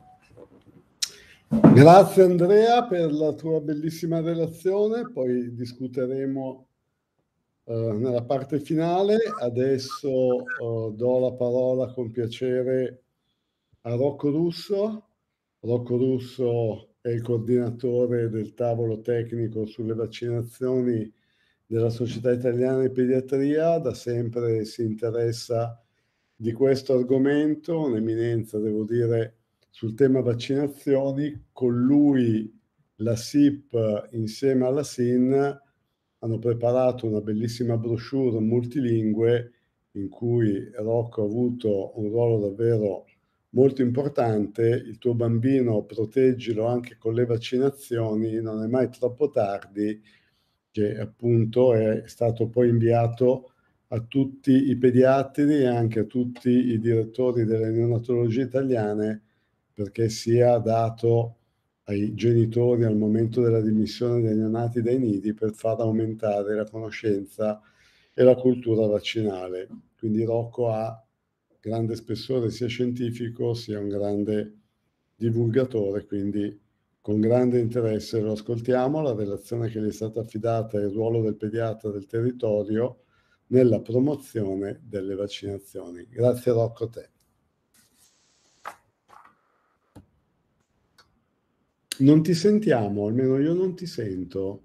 Grazie Andrea per la tua bellissima relazione, poi discuteremo uh, nella parte finale. Adesso uh, do la parola con piacere a Rocco Russo. Rocco Russo è il coordinatore del tavolo tecnico sulle vaccinazioni della Società Italiana di Pediatria, da sempre si interessa di questo argomento, un'eminenza, devo dire, sul tema vaccinazioni. Con lui la S I P insieme alla S I N hanno preparato una bellissima brochure multilingue in cui Rocco ha avuto un ruolo davvero molto importante. Il tuo bambino proteggilo anche con le vaccinazioni, non è mai troppo tardi, che appunto è stato poi inviato a tutti i pediatri e anche a tutti i direttori delle neonatologie italiane, perché sia dato ai genitori al momento della dimissione dei neonati dai nidi, per far aumentare la conoscenza e la cultura vaccinale. Quindi Rocco ha grande spessore sia scientifico sia un grande divulgatore, quindi con grande interesse lo ascoltiamo. La relazione che gli è stata affidata è il ruolo del pediatra del territorio nella promozione delle vaccinazioni. Grazie Rocco, a te. Non ti sentiamo, almeno io non ti sento.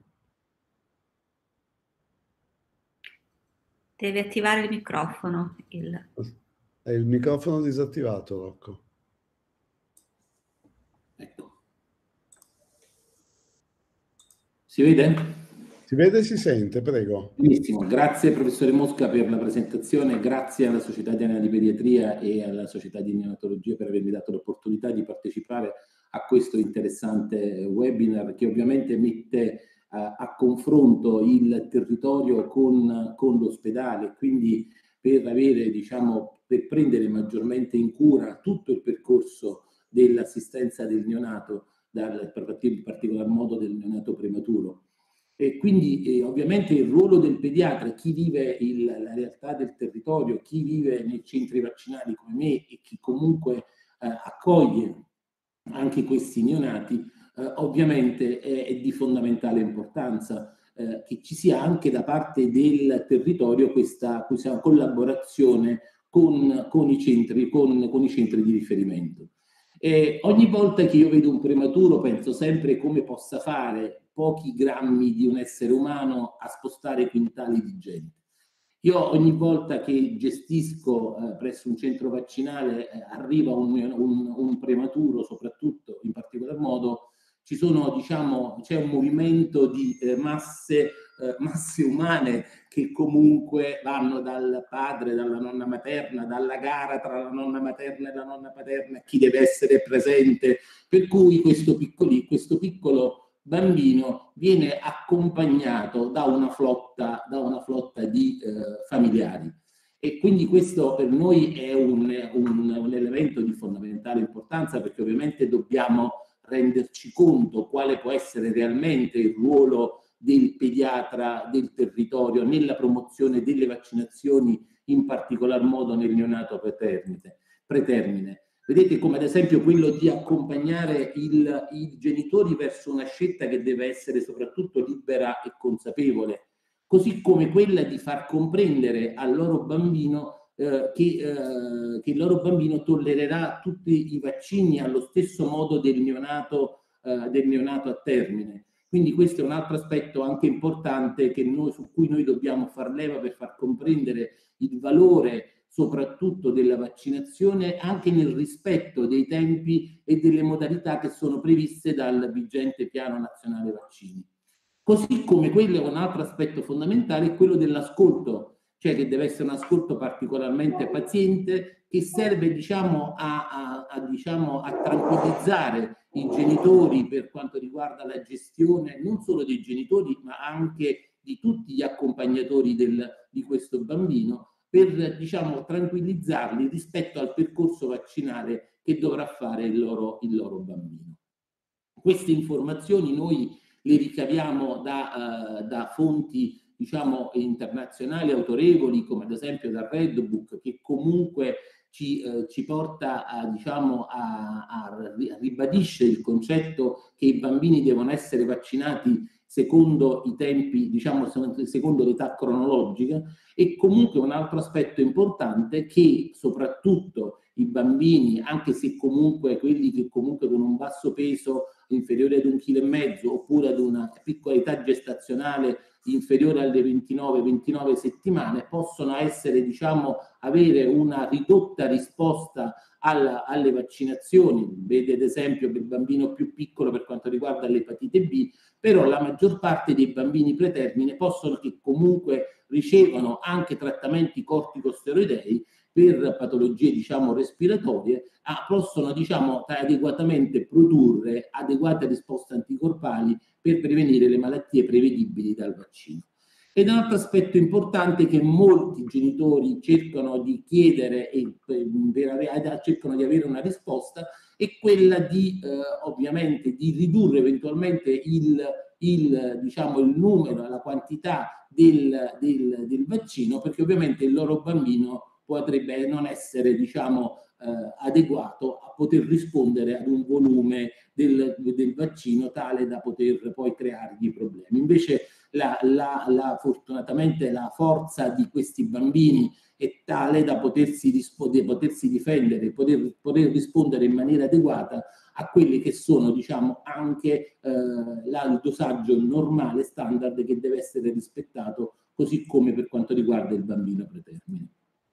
Devi attivare il microfono. Il... È il microfono disattivato, Rocco. Ecco. Si vede? Si vede e si sente, prego. Benissimo, grazie professore Mosca per la presentazione, grazie alla Società Italiana di Pediatria e alla Società di Neonatologia per avermi dato l'opportunità di partecipare a questo interessante webinar, che ovviamente mette uh, a confronto il territorio con, con l'ospedale, quindi per avere, diciamo, per prendere maggiormente in cura tutto il percorso dell'assistenza del neonato, dal, in particolar modo del neonato prematuro. E quindi eh, ovviamente il ruolo del pediatra, chi vive il, la realtà del territorio, chi vive nei centri vaccinali come me e chi comunque eh, accoglie anche questi neonati, eh, ovviamente è, è di fondamentale importanza eh, che ci sia anche da parte del territorio questa, questa collaborazione con, con, i centri, con, con i centri di riferimento. E ogni volta che io vedo un prematuro penso sempre come possa fare pochi grammi di un essere umano a spostare quintali di gente. Io ogni volta che gestisco eh, presso un centro vaccinale eh, arriva un, un, un prematuro, soprattutto in particolar modo, ci sono, diciamo, c'è un movimento di eh, masse, eh, masse umane che comunque vanno dal padre, dalla nonna materna, dalla gara tra la nonna materna e la nonna paterna, chi deve essere presente, per cui questo, piccoli, questo piccolo bambino viene accompagnato da una flotta, da una flotta di eh, familiari. E quindi questo per noi è un, un, un elemento di fondamentale importanza, perché ovviamente dobbiamo renderci conto quale può essere realmente il ruolo del pediatra del territorio nella promozione delle vaccinazioni, in particolar modo nel neonato pretermine. pretermine. Vedete come ad esempio quello di accompagnare il, i genitori verso una scelta che deve essere soprattutto libera e consapevole, così come quella di far comprendere al loro bambino eh, che, eh, che il loro bambino tollererà tutti i vaccini allo stesso modo del neonato, eh, del neonato a termine. Quindi questo è un altro aspetto anche importante che noi, su cui noi dobbiamo far leva per far comprendere il valore soprattutto della vaccinazione, anche nel rispetto dei tempi e delle modalità che sono previste dal vigente Piano Nazionale Vaccini. Così come quello è un altro aspetto fondamentale, è quello dell'ascolto, cioè che deve essere un ascolto particolarmente paziente, che serve diciamo, a, a, a, diciamo, a tranquillizzare i genitori per quanto riguarda la gestione non solo dei genitori, ma anche di tutti gli accompagnatori del, di questo bambino, per diciamo, tranquillizzarli rispetto al percorso vaccinale che dovrà fare il loro, il loro bambino. Queste informazioni noi le ricaviamo da, uh, da fonti diciamo, internazionali autorevoli, come ad esempio dal Redbook, che comunque ci, uh, ci porta a, diciamo, a, a ribadisce il concetto che i bambini devono essere vaccinati secondo i tempi, diciamo, secondo l'età cronologica. E comunque un altro aspetto importante è che soprattutto i bambini, anche se comunque quelli che comunque con un basso peso inferiore ad un chilo e mezzo oppure ad una piccola età gestazionale inferiore alle ventinove ventinove settimane, possono essere, diciamo, avere una ridotta risposta alla, alle vaccinazioni. Vede ad esempio che il bambino più piccolo per quanto riguarda l'epatite B, però la maggior parte dei bambini pretermine possono che comunque ricevono anche trattamenti corticosteroidei per patologie diciamo respiratorie, ah, possono diciamo adeguatamente produrre adeguate risposte anticorpali per prevenire le malattie prevedibili dal vaccino. Ed un altro aspetto importante che molti genitori cercano di chiedere e per, cercano di avere una risposta è quella di eh, ovviamente di ridurre eventualmente il, il, diciamo, il numero, la quantità del, del, del vaccino, perché ovviamente il loro bambino potrebbe non essere diciamo eh, adeguato a poter rispondere ad un volume del, del vaccino tale da poter poi creargli problemi. Invece la, la, la, fortunatamente la forza di questi bambini è tale da potersi, rispondere, potersi difendere, poter, poter rispondere in maniera adeguata a quelli che sono diciamo anche eh, la, il dosaggio normale, standard, che deve essere rispettato, così come per quanto riguarda il bambino pretermine.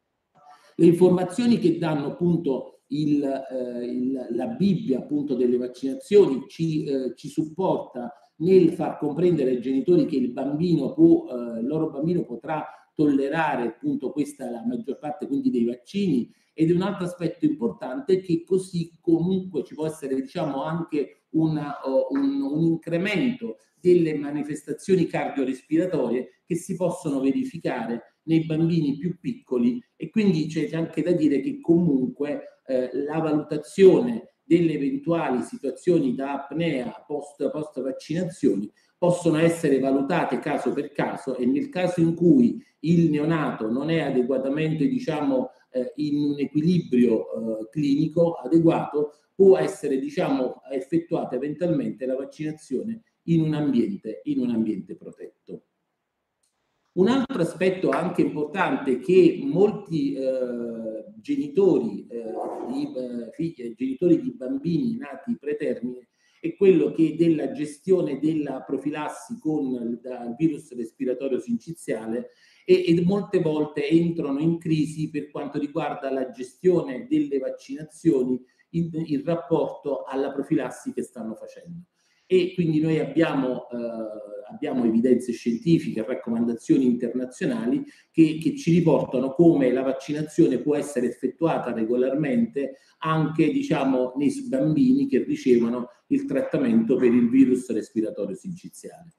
Le informazioni che danno appunto il, eh, il, la Bibbia appunto delle vaccinazioni ci, eh, ci supporta nel far comprendere ai genitori che il bambino può, eh, il loro bambino potrà tollerare appunto questa la maggior parte quindi dei vaccini. Ed è un altro aspetto importante che così comunque ci può essere diciamo anche una, uh, un, un incremento delle manifestazioni cardiorespiratorie che si possono verificare nei bambini più piccoli, e quindi c'è anche da dire che comunque eh, la valutazione delle eventuali situazioni da apnea post, post vaccinazioni possono essere valutate caso per caso, e nel caso in cui il neonato non è adeguatamente, diciamo, eh, in un equilibrio eh, clinico adeguato, può essere, diciamo, effettuata eventualmente la vaccinazione in un ambiente, in un ambiente protetto. Un altro aspetto anche importante che molti eh, genitori, eh, di, eh, figli, genitori di bambini nati pretermine è quello che della gestione della profilassi con il virus respiratorio sinciziale e, e molte volte entrano in crisi per quanto riguarda la gestione delle vaccinazioni in, in rapporto alla profilassi che stanno facendo. E quindi noi abbiamo, eh, abbiamo evidenze scientifiche, raccomandazioni internazionali che, che ci riportano come la vaccinazione può essere effettuata regolarmente anche, diciamo, nei bambini che ricevono il trattamento per il virus respiratorio sinciziale.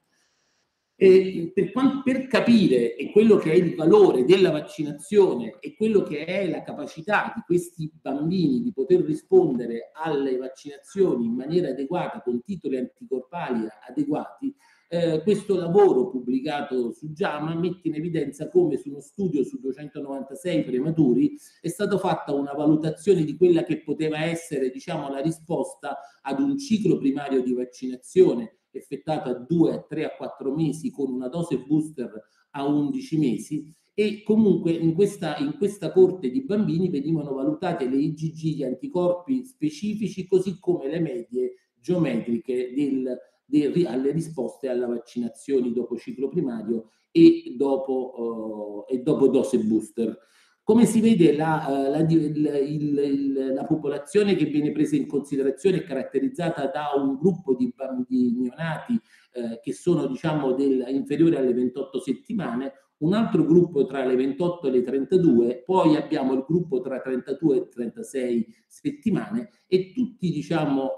E per, per capire e quello che è il valore della vaccinazione e quello che è la capacità di questi bambini di poter rispondere alle vaccinazioni in maniera adeguata, con titoli anticorpali adeguati, eh, questo lavoro pubblicato su JAMA mette in evidenza come su uno studio su duecentonovantasei prematuri è stata fatta una valutazione di quella che poteva essere, diciamo, la risposta ad un ciclo primario di vaccinazione effettuato a due, a tre, a quattro mesi con una dose booster a undici mesi, e comunque in questa, in questa corte di bambini venivano valutate le I G G, gli anticorpi specifici, così come le medie geometriche del, del, alle risposte alla vaccinazione dopo ciclo primario e dopo, uh, e dopo dose booster. Come si vede, la, la, il, il, il, la popolazione che viene presa in considerazione è caratterizzata da un gruppo di bambini neonati eh, che sono, diciamo, del, inferiori alle ventotto settimane, un altro gruppo tra le ventotto e le trentadue, poi abbiamo il gruppo tra trentadue e trentasei settimane, e tutti, diciamo,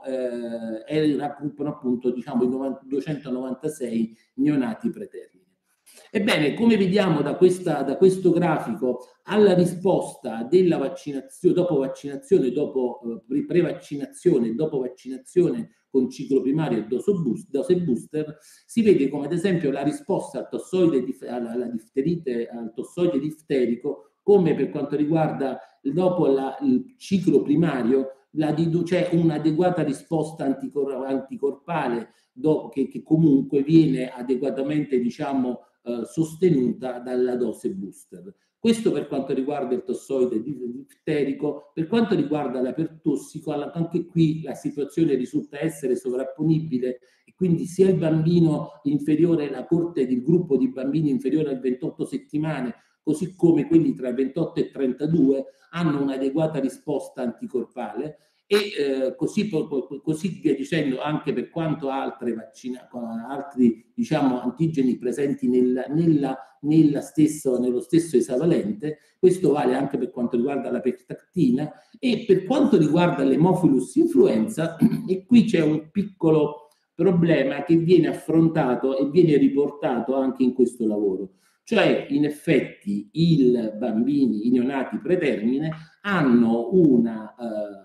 eh, raggruppano appunto, diciamo, i duecentonovantasei neonati pretermine. Ebbene, come vediamo da, questa, da questo grafico, alla risposta della vaccinazione, dopo vaccinazione, dopo eh, pre-vaccinazione, dopo vaccinazione con ciclo primario e dose booster, dose booster, si vede come ad esempio la risposta al tossoide, alla, alla difterite, al tossoide difterico, come per quanto riguarda dopo la, il ciclo primario, c'è un'adeguata risposta anticor anticorpale dopo, che, che comunque viene adeguatamente, diciamo, eh, sostenuta dalla dose booster. Questo per quanto riguarda il tossoide difterico. Per quanto riguarda la pertossico, anche qui la situazione risulta essere sovrapponibile, e quindi sia il bambino inferiore, la corte del gruppo di bambini inferiore a ventotto settimane, così come quelli tra ventotto e trentadue, hanno un'adeguata risposta anticorpale, e eh, così, così via dicendo anche per quanto altre vaccina, altri, diciamo, antigeni presenti nella, nella, nella stesso, nello stesso esavalente. Questo vale anche per quanto riguarda la pertactina, e per quanto riguarda l'Haemophilus influenza, e qui c'è un piccolo problema che viene affrontato e viene riportato anche in questo lavoro. Cioè, in effetti, i bambini, i neonati pretermine, hanno una eh,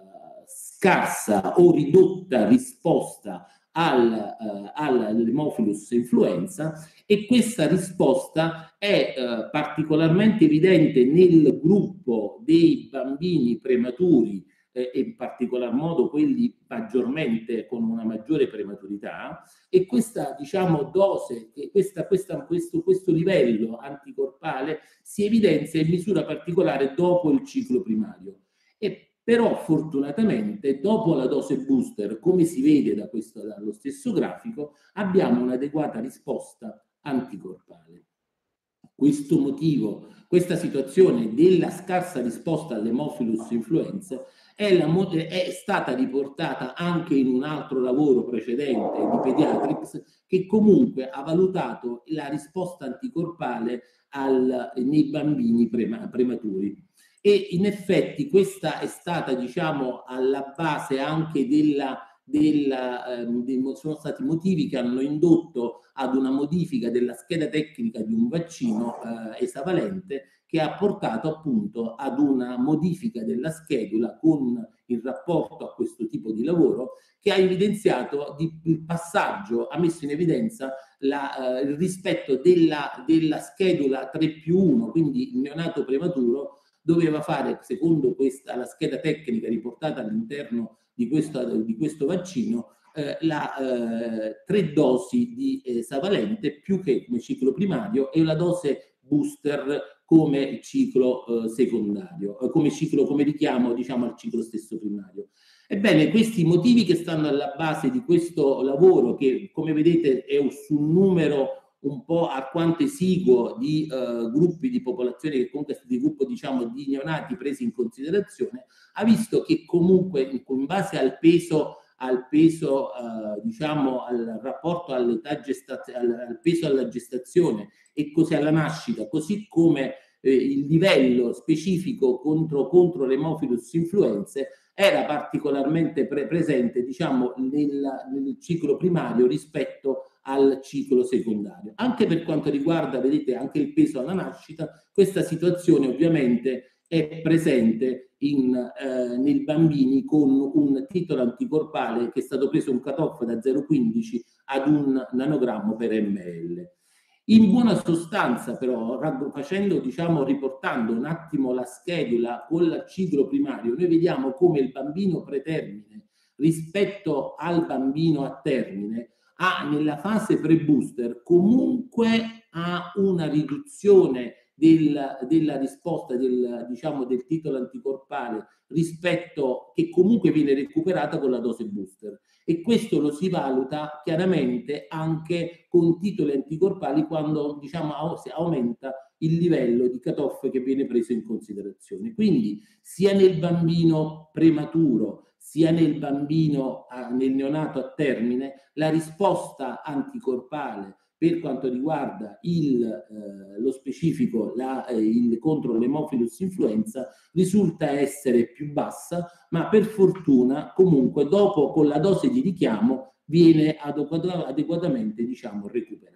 scarsa o ridotta risposta al, eh, all'Haemophilus influenza, e questa risposta è eh, particolarmente evidente nel gruppo dei bambini prematuri, eh, e in particolar modo quelli maggiormente con una maggiore prematurità, e questa, diciamo, dose, questa, questa, questo, questo livello anticorpale si evidenzia in misura particolare dopo il ciclo primario. E però fortunatamente dopo la dose booster, come si vede da questo, dallo stesso grafico, abbiamo un'adeguata risposta anticorpale. Questo motivo, questa situazione della scarsa risposta all'Haemophilus influenza è, la, è stata riportata anche in un altro lavoro precedente di Pediatrics, che comunque ha valutato la risposta anticorpale al, nei bambini prema, prematuri. E in effetti questa è stata, diciamo, alla base anche della, della eh, sono stati motivi che hanno indotto ad una modifica della scheda tecnica di un vaccino eh, esavalente, che ha portato appunto ad una modifica della schedula con il rapporto a questo tipo di lavoro, che ha evidenziato di, il passaggio, ha messo in evidenza la, eh, il rispetto della, della schedula tre più uno, quindi il neonato prematuro doveva fare, secondo questa, la scheda tecnica riportata all'interno di questo, di questo vaccino, eh, la, eh, tre dosi di esavalente più che come ciclo primario e la dose booster come ciclo eh, secondario, eh, come ciclo, come richiamo, diciamo, al ciclo stesso primario. Ebbene, questi motivi che stanno alla base di questo lavoro, che come vedete è su un numero un po' alquanto esiguo di eh, gruppi di popolazione, che comunque di gruppo, diciamo, di neonati presi in considerazione, ha visto che comunque in base al peso al peso, eh, diciamo, al rapporto all'età gestazionale, al, al peso alla gestazione e così alla nascita, così come eh, il livello specifico contro, contro l'Haemophilus influenzae era particolarmente pre presente, diciamo, nel, nel ciclo primario rispetto al ciclo secondario. Anche per quanto riguarda, vedete, anche il peso alla nascita, questa situazione ovviamente è presente in, eh, nei bambini con un titolo anticorpale che è stato preso un cutoff da zero virgola quindici ad un nanogrammo per ml. In buona sostanza, però, facendo, diciamo, riportando un attimo la schedula con il ciclo primario, noi vediamo come il bambino pretermine rispetto al bambino a termine ha nella fase pre-booster comunque ha una riduzione Del, della risposta del, diciamo, del titolo anticorpale rispetto, che comunque viene recuperata con la dose booster, e questo lo si valuta chiaramente anche con titoli anticorpali quando, diciamo, aumenta il livello di cutoff che viene preso in considerazione. Quindi sia nel bambino prematuro sia nel bambino, nel neonato a termine, la risposta anticorpale per quanto riguarda il, eh, lo specifico la, eh, il, contro l'Haemophilus influenza risulta essere più bassa, ma per fortuna comunque dopo con la dose di richiamo viene adeguat adeguatamente, diciamo, recuperata.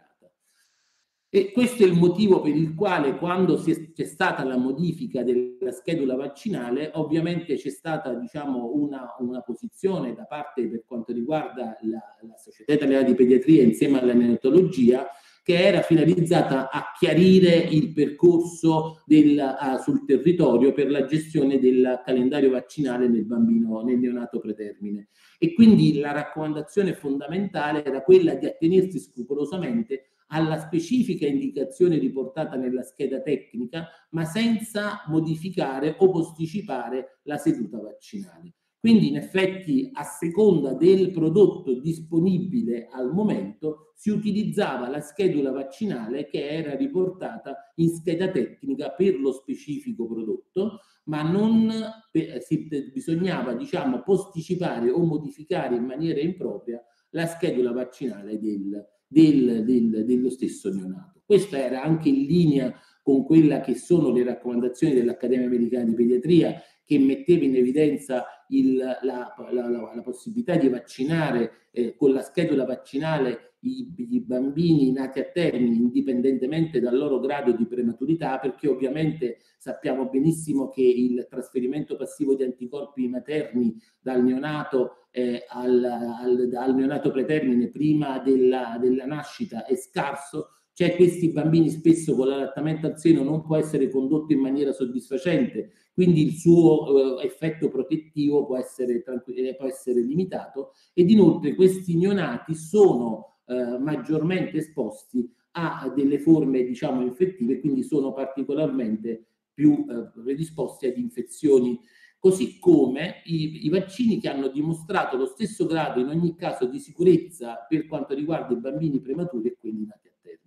E questo è il motivo per il quale quando c'è stata la modifica della schedula vaccinale, ovviamente c'è stata, diciamo, una, una posizione da parte, per quanto riguarda la, la Società Italiana di Pediatria insieme alla neonatologia, che era finalizzata a chiarire il percorso del, uh, sul territorio per la gestione del calendario vaccinale nel bambino, nel neonato pretermine. E quindi la raccomandazione fondamentale era quella di attenersi scrupolosamente alla specifica indicazione riportata nella scheda tecnica, ma senza modificare o posticipare la seduta vaccinale. Quindi in effetti, a seconda del prodotto disponibile al momento, si utilizzava la schedula vaccinale che era riportata in scheda tecnica per lo specifico prodotto, ma non eh, si, bisognava, diciamo, posticipare o modificare in maniera impropria la schedula vaccinale del Del, del, dello stesso neonato. Questa era anche in linea con quella che sono le raccomandazioni dell'Accademia Americana di Pediatria, che metteva in evidenza il, la, la, la, la possibilità di vaccinare eh, con la schedula vaccinale i, i bambini nati a termine, indipendentemente dal loro grado di prematurità, perché ovviamente sappiamo benissimo che il trasferimento passivo di anticorpi materni dal neonato eh, al, al, al neonato pretermine prima della, della nascita è scarso. Cioè, questi bambini spesso con l'allattamento al seno non può essere condotto in maniera soddisfacente, quindi il suo eh, effetto protettivo può essere, può essere limitato, ed inoltre questi neonati sono eh, maggiormente esposti a delle forme, diciamo, infettive, quindi sono particolarmente più eh, predisposti ad infezioni, così come i, i vaccini che hanno dimostrato lo stesso grado in ogni caso di sicurezza per quanto riguarda i bambini prematuri e quelli nati a termine.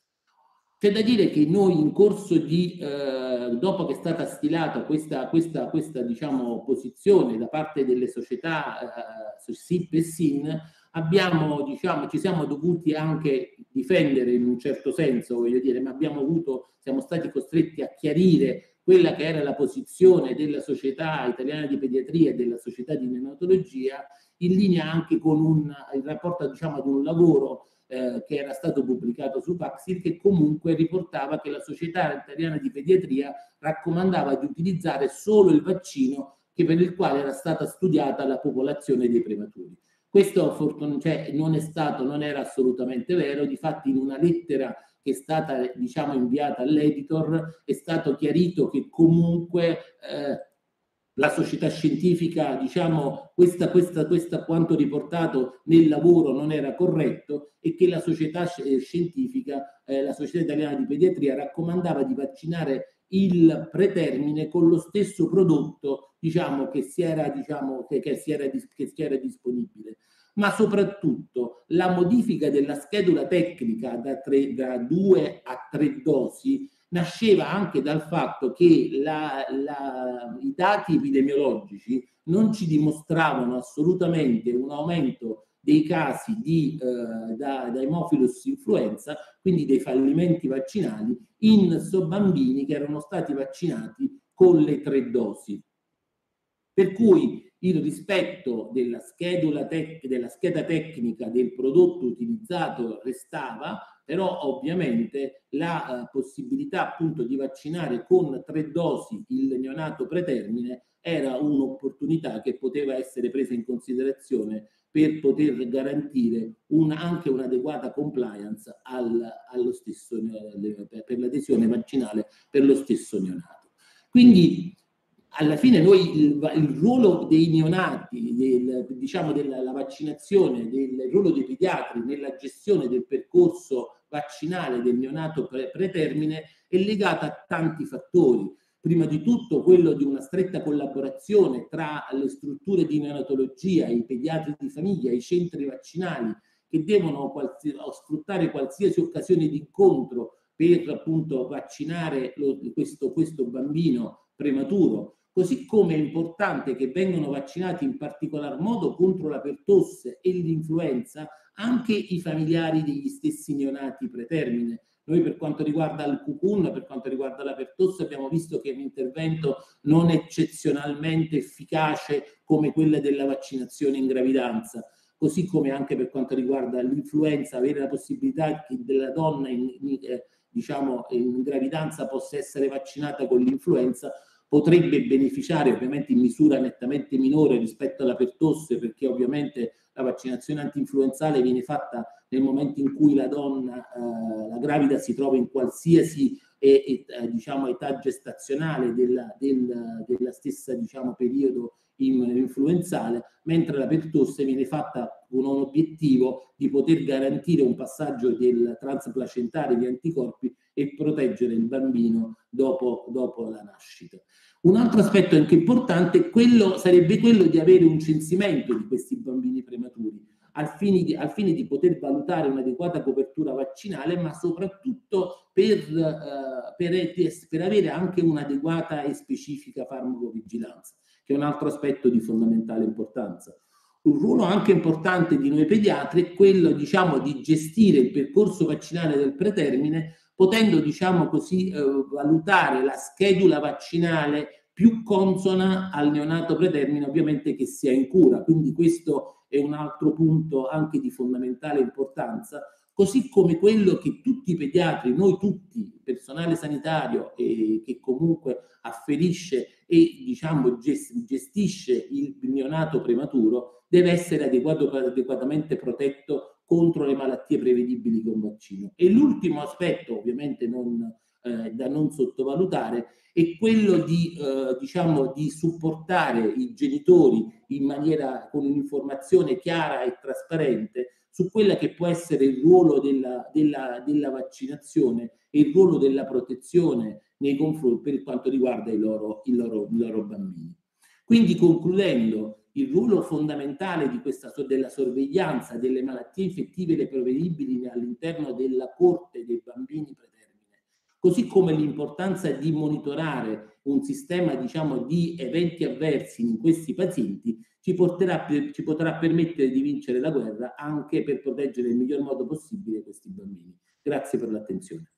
C'è da dire che noi in corso di, eh, dopo che è stata stilata questa, questa, questa diciamo, posizione da parte delle società eh, S I P e S I N, abbiamo, diciamo, ci siamo dovuti anche difendere in un certo senso, voglio dire, ma abbiamo avuto, siamo stati costretti a chiarire quella che era la posizione della Società Italiana di Pediatria e della Società di Neonatologia, in linea anche con un, il rapporto, diciamo, ad un lavoro eh, che era stato pubblicato su Paxil, che comunque riportava che la Società Italiana di Pediatria raccomandava di utilizzare solo il vaccino che per il quale era stata studiata la popolazione dei prematuri. Questo cioè, non è stato, non era assolutamente vero. Difatti in una lettera che è stata, diciamo, inviata all'editor è stato chiarito che comunque eh, la società scientifica, diciamo, questa, questa, questa quanto riportato nel lavoro non era corretto, e che la società scientifica, eh, la Società Italiana di Pediatria, raccomandava di vaccinare il pretermine con lo stesso prodotto, diciamo, che si era, diciamo, che, che si era, che si era disponibile. Ma soprattutto la modifica della schedula tecnica da, tre, da due a tre dosi nasceva anche dal fatto che la, la, i dati epidemiologici non ci dimostravano assolutamente un aumento dei casi di eh, da, da Haemophilus influenza, quindi dei fallimenti vaccinali, in bambini che erano stati vaccinati con le tre dosi. Per cui il rispetto della schedula tec- della scheda tecnica del prodotto utilizzato restava, però ovviamente la uh, possibilità appunto di vaccinare con tre dosi il neonato pretermine era un'opportunità che poteva essere presa in considerazione per poter garantire un, anche un'adeguata compliance al, allo stesso, eh, per l'adesione vaccinale per lo stesso neonato. Quindi alla fine noi il, il ruolo dei neonati, del, diciamo della la vaccinazione, del il ruolo dei pediatri nella gestione del percorso vaccinale del neonato pre, pretermine è legato a tanti fattori. Prima di tutto quello di una stretta collaborazione tra le strutture di neonatologia, i pediatri di famiglia, i centri vaccinali, che devono qualsi, sfruttare qualsiasi occasione di incontro per appunto vaccinare lo, questo, questo bambino prematuro. Così come è importante che vengano vaccinati in particolar modo contro la pertosse e l'influenza anche i familiari degli stessi neonati pretermine. Noi per quanto riguarda il cocoon, per quanto riguarda la pertosse, abbiamo visto che è un intervento non eccezionalmente efficace come quella della vaccinazione in gravidanza, così come anche per quanto riguarda l'influenza, avere la possibilità che della donna in, in, eh, diciamo, in gravidanza possa essere vaccinata con l'influenza, potrebbe beneficiare ovviamente in misura nettamente minore rispetto alla pertosse, perché ovviamente la vaccinazione antinfluenzale viene fatta nel momento in cui la donna, eh, la gravida, si trova in qualsiasi eh, eh, diciamo, età gestazionale della, del, della stessa, diciamo, periodo influenzale, mentre la pertosse viene fatta con un obiettivo di poter garantire un passaggio del transplacentare di anticorpi e proteggere il bambino dopo, dopo la nascita. Un altro aspetto anche importante quello, sarebbe quello di avere un censimento di questi bambini prematuri al fine di, al fine di poter valutare un'adeguata copertura vaccinale, ma soprattutto per, uh, per, per avere anche un'adeguata e specifica farmacovigilanza, che è un altro aspetto di fondamentale importanza. Un ruolo anche importante di noi pediatri è quello, diciamo, di gestire il percorso vaccinale del pretermine, potendo, diciamo così, eh, valutare la schedula vaccinale più consona al neonato pretermine, ovviamente, che sia in cura. Quindi questo è un altro punto anche di fondamentale importanza, così come quello che tutti i pediatri, noi tutti, personale sanitario eh, che comunque afferisce e, diciamo, gestisce il neonato prematuro, deve essere adeguato, adeguatamente protetto contro le malattie prevedibili con vaccino. E l'ultimo aspetto, ovviamente non, eh, da non sottovalutare, è quello di, eh, diciamo, di supportare i genitori in maniera, con un'informazione chiara e trasparente su quella che può essere il ruolo della, della, della vaccinazione e il ruolo della protezione nei confronti per quanto riguarda i loro, i loro, i loro bambini. Quindi, concludendo, il ruolo fondamentale di questa, della sorveglianza delle malattie infettive e le prevedibili all'interno della corte dei bambini pretermine, così come l'importanza di monitorare un sistema, diciamo, di eventi avversi in questi pazienti, ci, porterà, ci potrà permettere di vincere la guerra anche per proteggere nel miglior modo possibile questi bambini. Grazie per l'attenzione.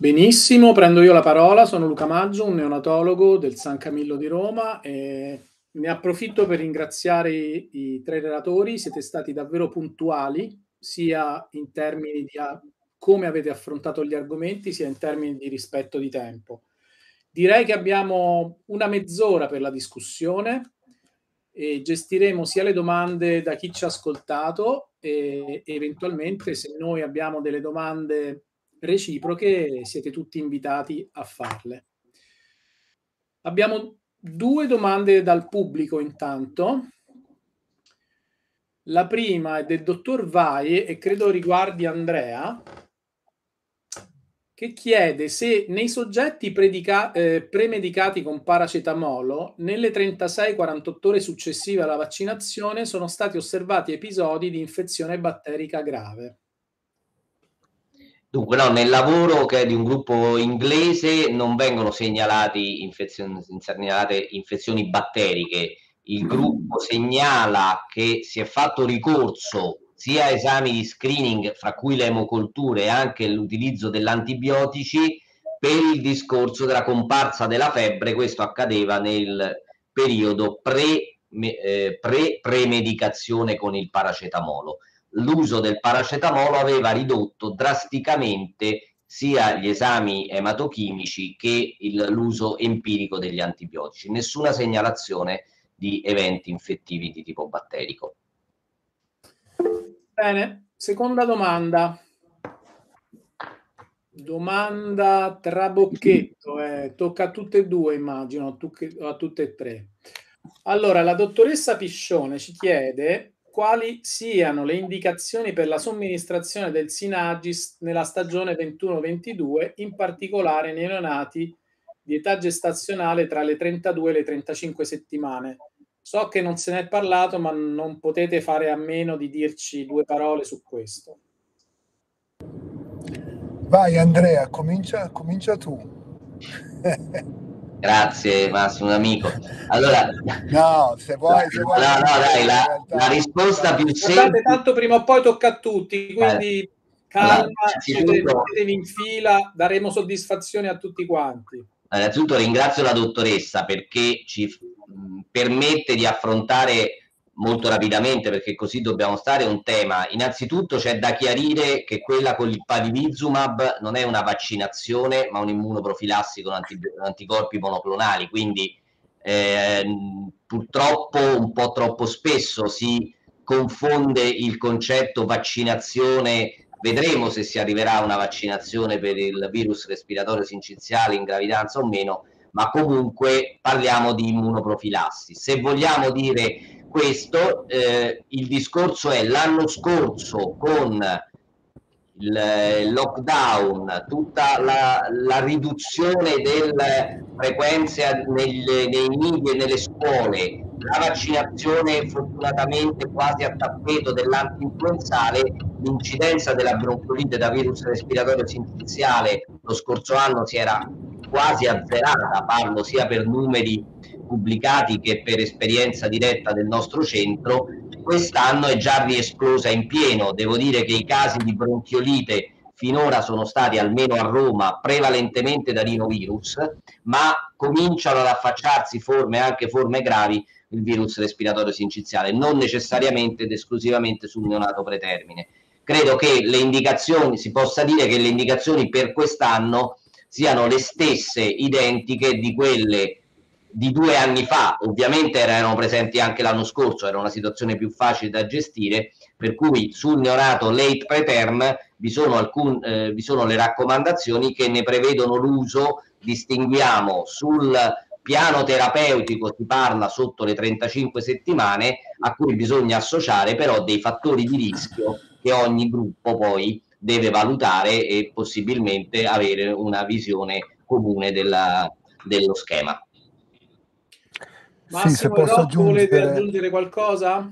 Benissimo, prendo io la parola, sono Luca Maggio, un neonatologo del San Camillo di Roma e ne approfitto per ringraziare i, i tre relatori, siete stati davvero puntuali, sia in termini di a, come avete affrontato gli argomenti, sia in termini di rispetto di tempo. Direi che abbiamo una mezz'ora per la discussione e gestiremo sia le domande da chi ci ha ascoltato e eventualmente, se noi abbiamo delle domande reciproche, siete tutti invitati a farle. Abbiamo due domande dal pubblico intanto. La prima è del dottor Vai e credo riguardi Andrea, che chiede se nei soggetti predica- eh, premedicati con paracetamolo, nelle trentasei quarantotto ore successive alla vaccinazione, sono stati osservati episodi di infezione batterica grave. Dunque, no, nel lavoro che è di un gruppo inglese non vengono segnalati infezioni, segnalate infezioni batteriche. Il gruppo segnala che si è fatto ricorso sia a esami di screening, fra cui le emocolture e anche l'utilizzo dell'antibiotici, per il discorso della comparsa della febbre. Questo accadeva nel periodo pre, eh, pre-premedicazione con il paracetamolo. L'uso del paracetamolo aveva ridotto drasticamente sia gli esami ematochimici che l'uso empirico degli antibiotici. Nessuna segnalazione di eventi infettivi di tipo batterico. Bene, seconda domanda. Domanda trabocchetto, eh. Tocca a tutte e due, immagino, a, tu a tutte e tre. Allora, la dottoressa Piscione ci chiede quali siano le indicazioni per la somministrazione del Synagis nella stagione ventuno ventidue, in particolare nei neonati di età gestazionale tra le trentadue e le trentacinque settimane. So che non se ne è parlato, ma non potete fare a meno di dirci due parole su questo. Vai Andrea, comincia, comincia tu. Grazie Massimo, un amico. Allora, no, se vuoi, se vuoi no, no, dai, la, realtà, la risposta più Guardate, semplice. tanto prima o poi tocca a tutti, quindi eh, calma, allora, mettetevi in fila, daremo soddisfazione a tutti quanti. Innanzitutto ringrazio la dottoressa perché ci mh, permette di affrontare molto rapidamente, perché così dobbiamo stare, un tema. Innanzitutto c'è da chiarire che quella con il pavimizumab non è una vaccinazione, ma un immunoprofilassi con anti anticorpi monoclonali, quindi eh, purtroppo un po' troppo spesso si confonde il concetto vaccinazione. Vedremo se si arriverà a una vaccinazione per il virus respiratorio sinciziale in gravidanza o meno, ma comunque parliamo di immunoprofilassi. Se vogliamo dire questo, eh, il discorso è l'anno scorso con il lockdown, tutta la, la riduzione delle frequenze nelle, nei nidi e nelle scuole, la vaccinazione fortunatamente quasi a tappeto dell'anti-influenzale, l'incidenza della bronchiolite da virus respiratorio sinciziale lo scorso anno si era quasi azzerata, parlo sia per numeri pubblicati che per esperienza diretta del nostro centro. Quest'anno è già riesplosa in pieno. Devo dire che i casi di bronchiolite finora sono stati, almeno a Roma, prevalentemente da rinovirus, ma cominciano ad affacciarsi forme, anche forme gravi, il virus respiratorio sinciziale, non necessariamente ed esclusivamente sul neonato pretermine. Credo che le indicazioni, si possa dire che le indicazioni per quest'anno siano le stesse, identiche di quelle di due anni fa. Ovviamente erano presenti anche l'anno scorso, era una situazione più facile da gestire, per cui sul neonato late preterm vi sono, alcun, eh, vi sono le raccomandazioni che ne prevedono l'uso. Distinguiamo sul piano terapeutico, si parla sotto le trentacinque settimane, a cui bisogna associare però dei fattori di rischio che ogni gruppo poi deve valutare e possibilmente avere una visione comune della, dello schema. Massimo, sì, se posso aggiungere... volete aggiungere qualcosa?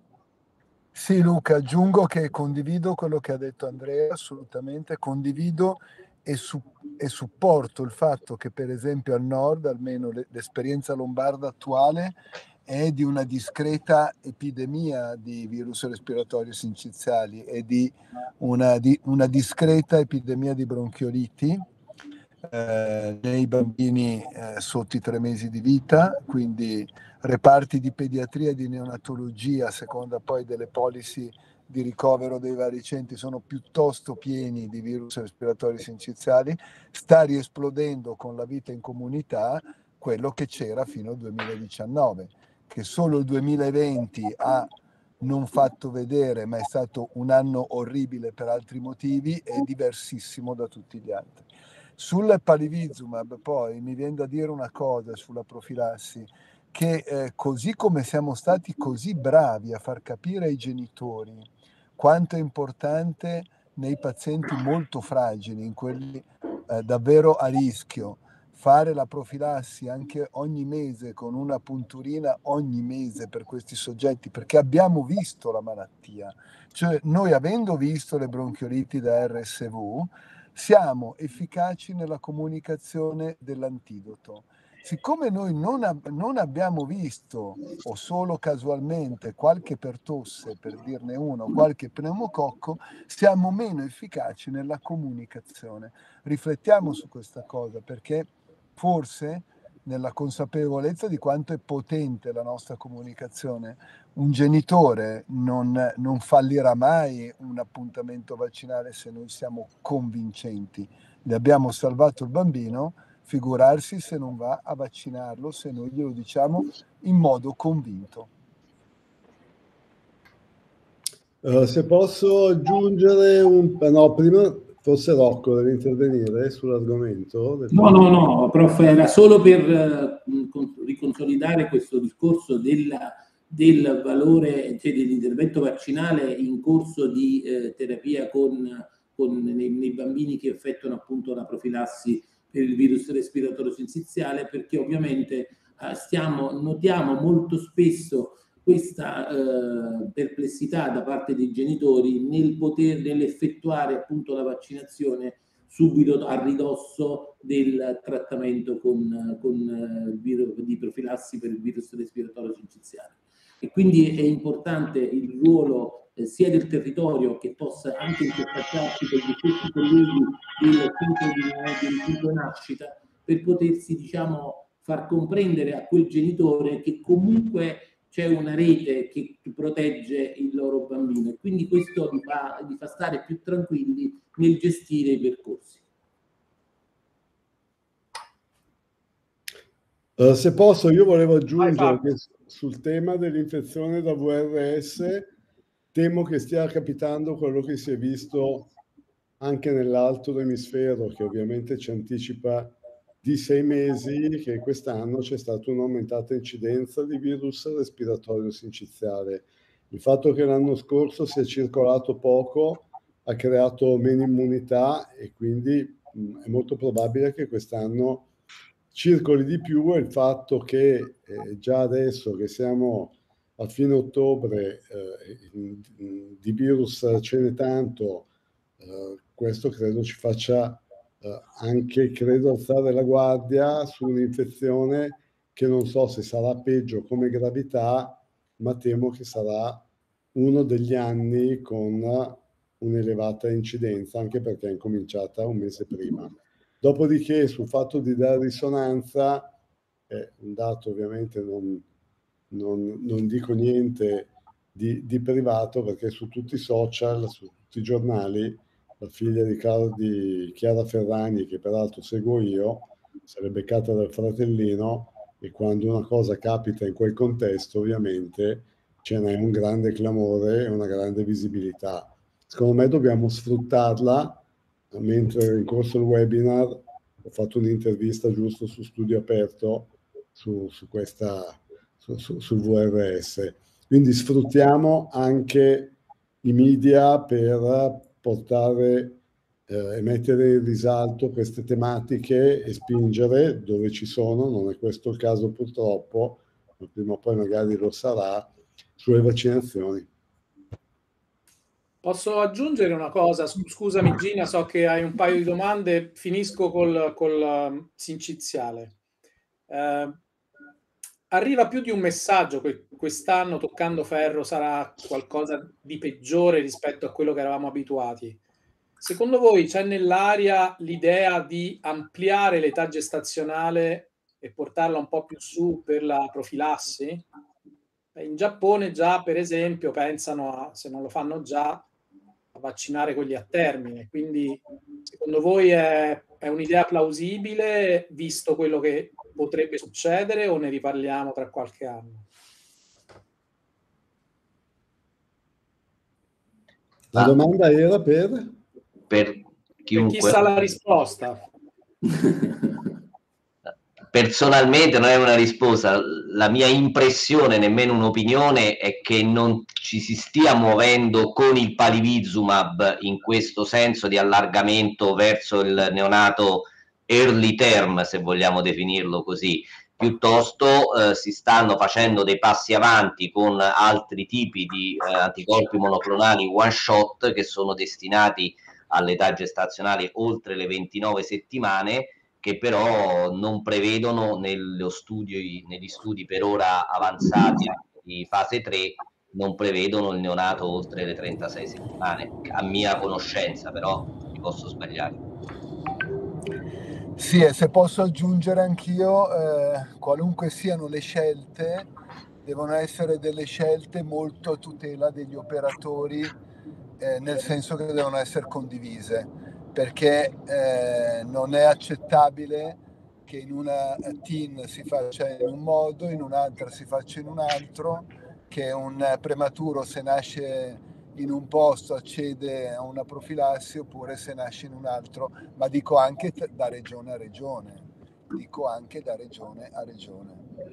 Sì, Luca, aggiungo che condivido quello che ha detto Andrea, assolutamente condivido e, su, e supporto il fatto che per esempio al nord, almeno l'esperienza lombarda attuale, è di una discreta epidemia di virus respiratorio sinciziali e di una, di una discreta epidemia di bronchioliti. eh, nei bambini eh, sotto i tre mesi di vita, quindi reparti di pediatria e di neonatologia, a seconda poi delle policy di ricovero dei vari centri, sono piuttosto pieni di virus respiratori sinciziali. Sta riesplodendo con la vita in comunità quello che c'era fino al duemiladiciannove, che solo il duemilaventi ha non fatto vedere, ma è stato un anno orribile per altri motivi e diversissimo da tutti gli altri. Sul palivizumab poi mi viene da dire una cosa sulla profilassi, che eh, così come siamo stati così bravi a far capire ai genitori quanto è importante nei pazienti molto fragili, in quelli eh, davvero a rischio, fare la profilassi anche ogni mese con una punturina ogni mese per questi soggetti, perché abbiamo visto la malattia. Cioè noi, avendo visto le bronchioliti da R S V, siamo efficaci nella comunicazione dell'antidoto. Siccome noi non, ab- non abbiamo visto, o solo casualmente, qualche pertosse, per dirne uno, qualche pneumococco, siamo meno efficaci nella comunicazione. Riflettiamo su questa cosa, perché forse, nella consapevolezza di quanto è potente la nostra comunicazione, un genitore non, non fallirà mai un appuntamento vaccinale se noi siamo convincenti. Le abbiamo salvato il bambino, figurarsi se non va a vaccinarlo, se noi glielo diciamo in modo convinto. Uh, se posso aggiungere un... No, prima forse Rocco deve intervenire sull'argomento. Del... No, no, no, prof, era solo per uh, riconsolidare questo discorso della, del valore, cioè dell'intervento vaccinale in corso di eh, terapia con, con nei, nei bambini che effettuano appunto la profilassi per il virus respiratorio sinciziale, perché ovviamente eh, stiamo, notiamo molto spesso questa eh, perplessità da parte dei genitori nel poter, nell'effettuare appunto la vaccinazione subito a ridosso del trattamento con, con il virus di profilassi per il virus respiratorio sinciziale. E quindi è importante il ruolo eh, sia del territorio, che possa anche interfacciarsi con gli stessi colleghi del centro di, del punto nascita, per potersi, diciamo, far comprendere a quel genitore che comunque c'è una rete che protegge il loro bambino, e quindi questo li fa, li fa stare più tranquilli nel gestire i percorsi. Uh, se posso, io volevo aggiungere che sul tema dell'infezione da V R S temo che stia capitando quello che si è visto anche nell'altro emisfero, che ovviamente ci anticipa di sei mesi, che quest'anno c'è stata un'aumentata incidenza di virus respiratorio sinciziale. Il fatto che l'anno scorso si è circolato poco ha creato meno immunità, e quindi mh, è molto probabile che quest'anno circoli di più, e il fatto che eh, già adesso che siamo a fine ottobre eh, di virus ce n'è tanto, eh, questo credo ci faccia eh, anche, credo, alzare la guardia su un'infezione che non so se sarà peggio come gravità, ma temo che sarà uno degli anni con un'elevata incidenza, anche perché è incominciata un mese prima. Dopodiché, sul fatto di dare risonanza, è un dato ovviamente non, non, non dico niente di, di privato, perché su tutti i social, su tutti i giornali, la figlia di, Car- di Chiara Ferragni, che peraltro seguo io, si è beccata dal fratellino, e quando una cosa capita in quel contesto, ovviamente ce n'è un grande clamore e una grande visibilità. Secondo me dobbiamo sfruttarla. Mentre ero in corso il webinar, ho fatto un'intervista giusto su Studio Aperto su, su questa, su, su, sul V R S. Quindi sfruttiamo anche i media per portare eh, e mettere in risalto queste tematiche e spingere dove ci sono, non è questo il caso purtroppo, ma prima o poi magari lo sarà, sulle vaccinazioni. Posso aggiungere una cosa? Scusami Gina, so che hai un paio di domande, finisco col, col sinciziale. Eh, arriva più di un messaggio che quest'anno, toccando ferro, sarà qualcosa di peggiore rispetto a quello che eravamo abituati. secondo voi c'è nell'aria l'idea di ampliare l'età gestazionale e portarla un po' più su per la profilassi? In Giappone già, per esempio, pensano a, se non lo fanno già, a vaccinare quelli a termine. Quindi, secondo voi è, è un'idea plausibile, visto quello che potrebbe succedere, o ne riparliamo tra qualche anno? La domanda era per? Per chiunque. Per chi sa la risposta. Personalmente non è una risposta, la mia impressione, nemmeno un'opinione, è che non ci si stia muovendo con il palivizumab in questo senso di allargamento verso il neonato early term, se vogliamo definirlo così. Piuttosto eh, si stanno facendo dei passi avanti con altri tipi di eh, anticorpi monoclonali one shot che sono destinati all'età gestazionale oltre le ventinove settimane, che però non prevedono nello studio, negli studi per ora avanzati di fase tre, non prevedono il neonato oltre le trentasei settimane, a mia conoscenza, però mi posso sbagliare. Sì, e se posso aggiungere anch'io, eh, qualunque siano le scelte, devono essere delle scelte molto a tutela degli operatori, eh, nel senso che devono essere condivise, perché eh, non è accettabile che in una T I N si faccia in un modo, in un'altra si faccia in un altro, che un prematuro se nasce in un posto accede a una profilassi, oppure se nasce in un altro, ma dico anche da regione a regione, dico anche da regione a regione.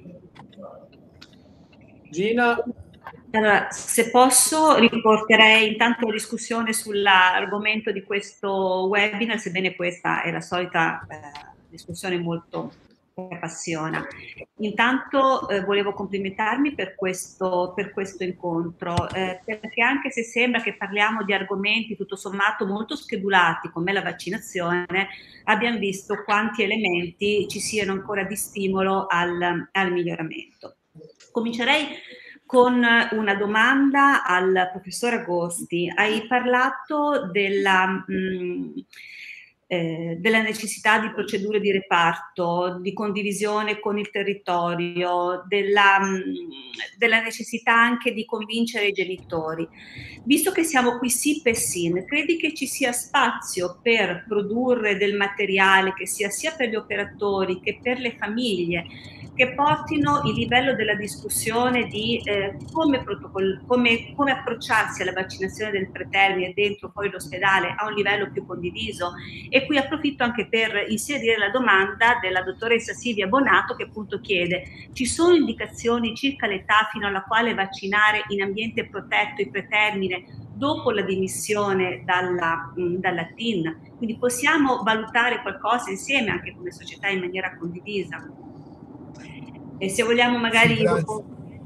Gina? Allora, se posso, riporterei intanto la discussione sull'argomento di questo webinar, sebbene questa è la solita eh, discussione molto che appassiona. Intanto eh, volevo complimentarmi per questo, per questo incontro, eh, perché anche se sembra che parliamo di argomenti tutto sommato molto schedulati, come la vaccinazione, abbiamo visto quanti elementi ci siano ancora di stimolo al, al miglioramento. Comincerei con una domanda al professor Agosti. Hai parlato della, mh, eh, della necessità di procedure di reparto, di condivisione con il territorio, della, mh, della necessità anche di convincere i genitori. Visto che siamo qui S I P e S I N, credi che ci sia spazio per produrre del materiale che sia sia per gli operatori che per le famiglie, che portino il livello della discussione di eh, come, come, come approcciarsi alla vaccinazione del pretermine dentro poi l'ospedale a un livello più condiviso? E qui approfitto anche per inserire la domanda della dottoressa Silvia Bonato, che appunto chiede: ci sono indicazioni circa l'età fino alla quale vaccinare in ambiente protetto il pretermine dopo la dimissione dalla, mh, dalla T I N? Quindi possiamo valutare qualcosa insieme anche come società in maniera condivisa? E se vogliamo magari... Sì, dopo...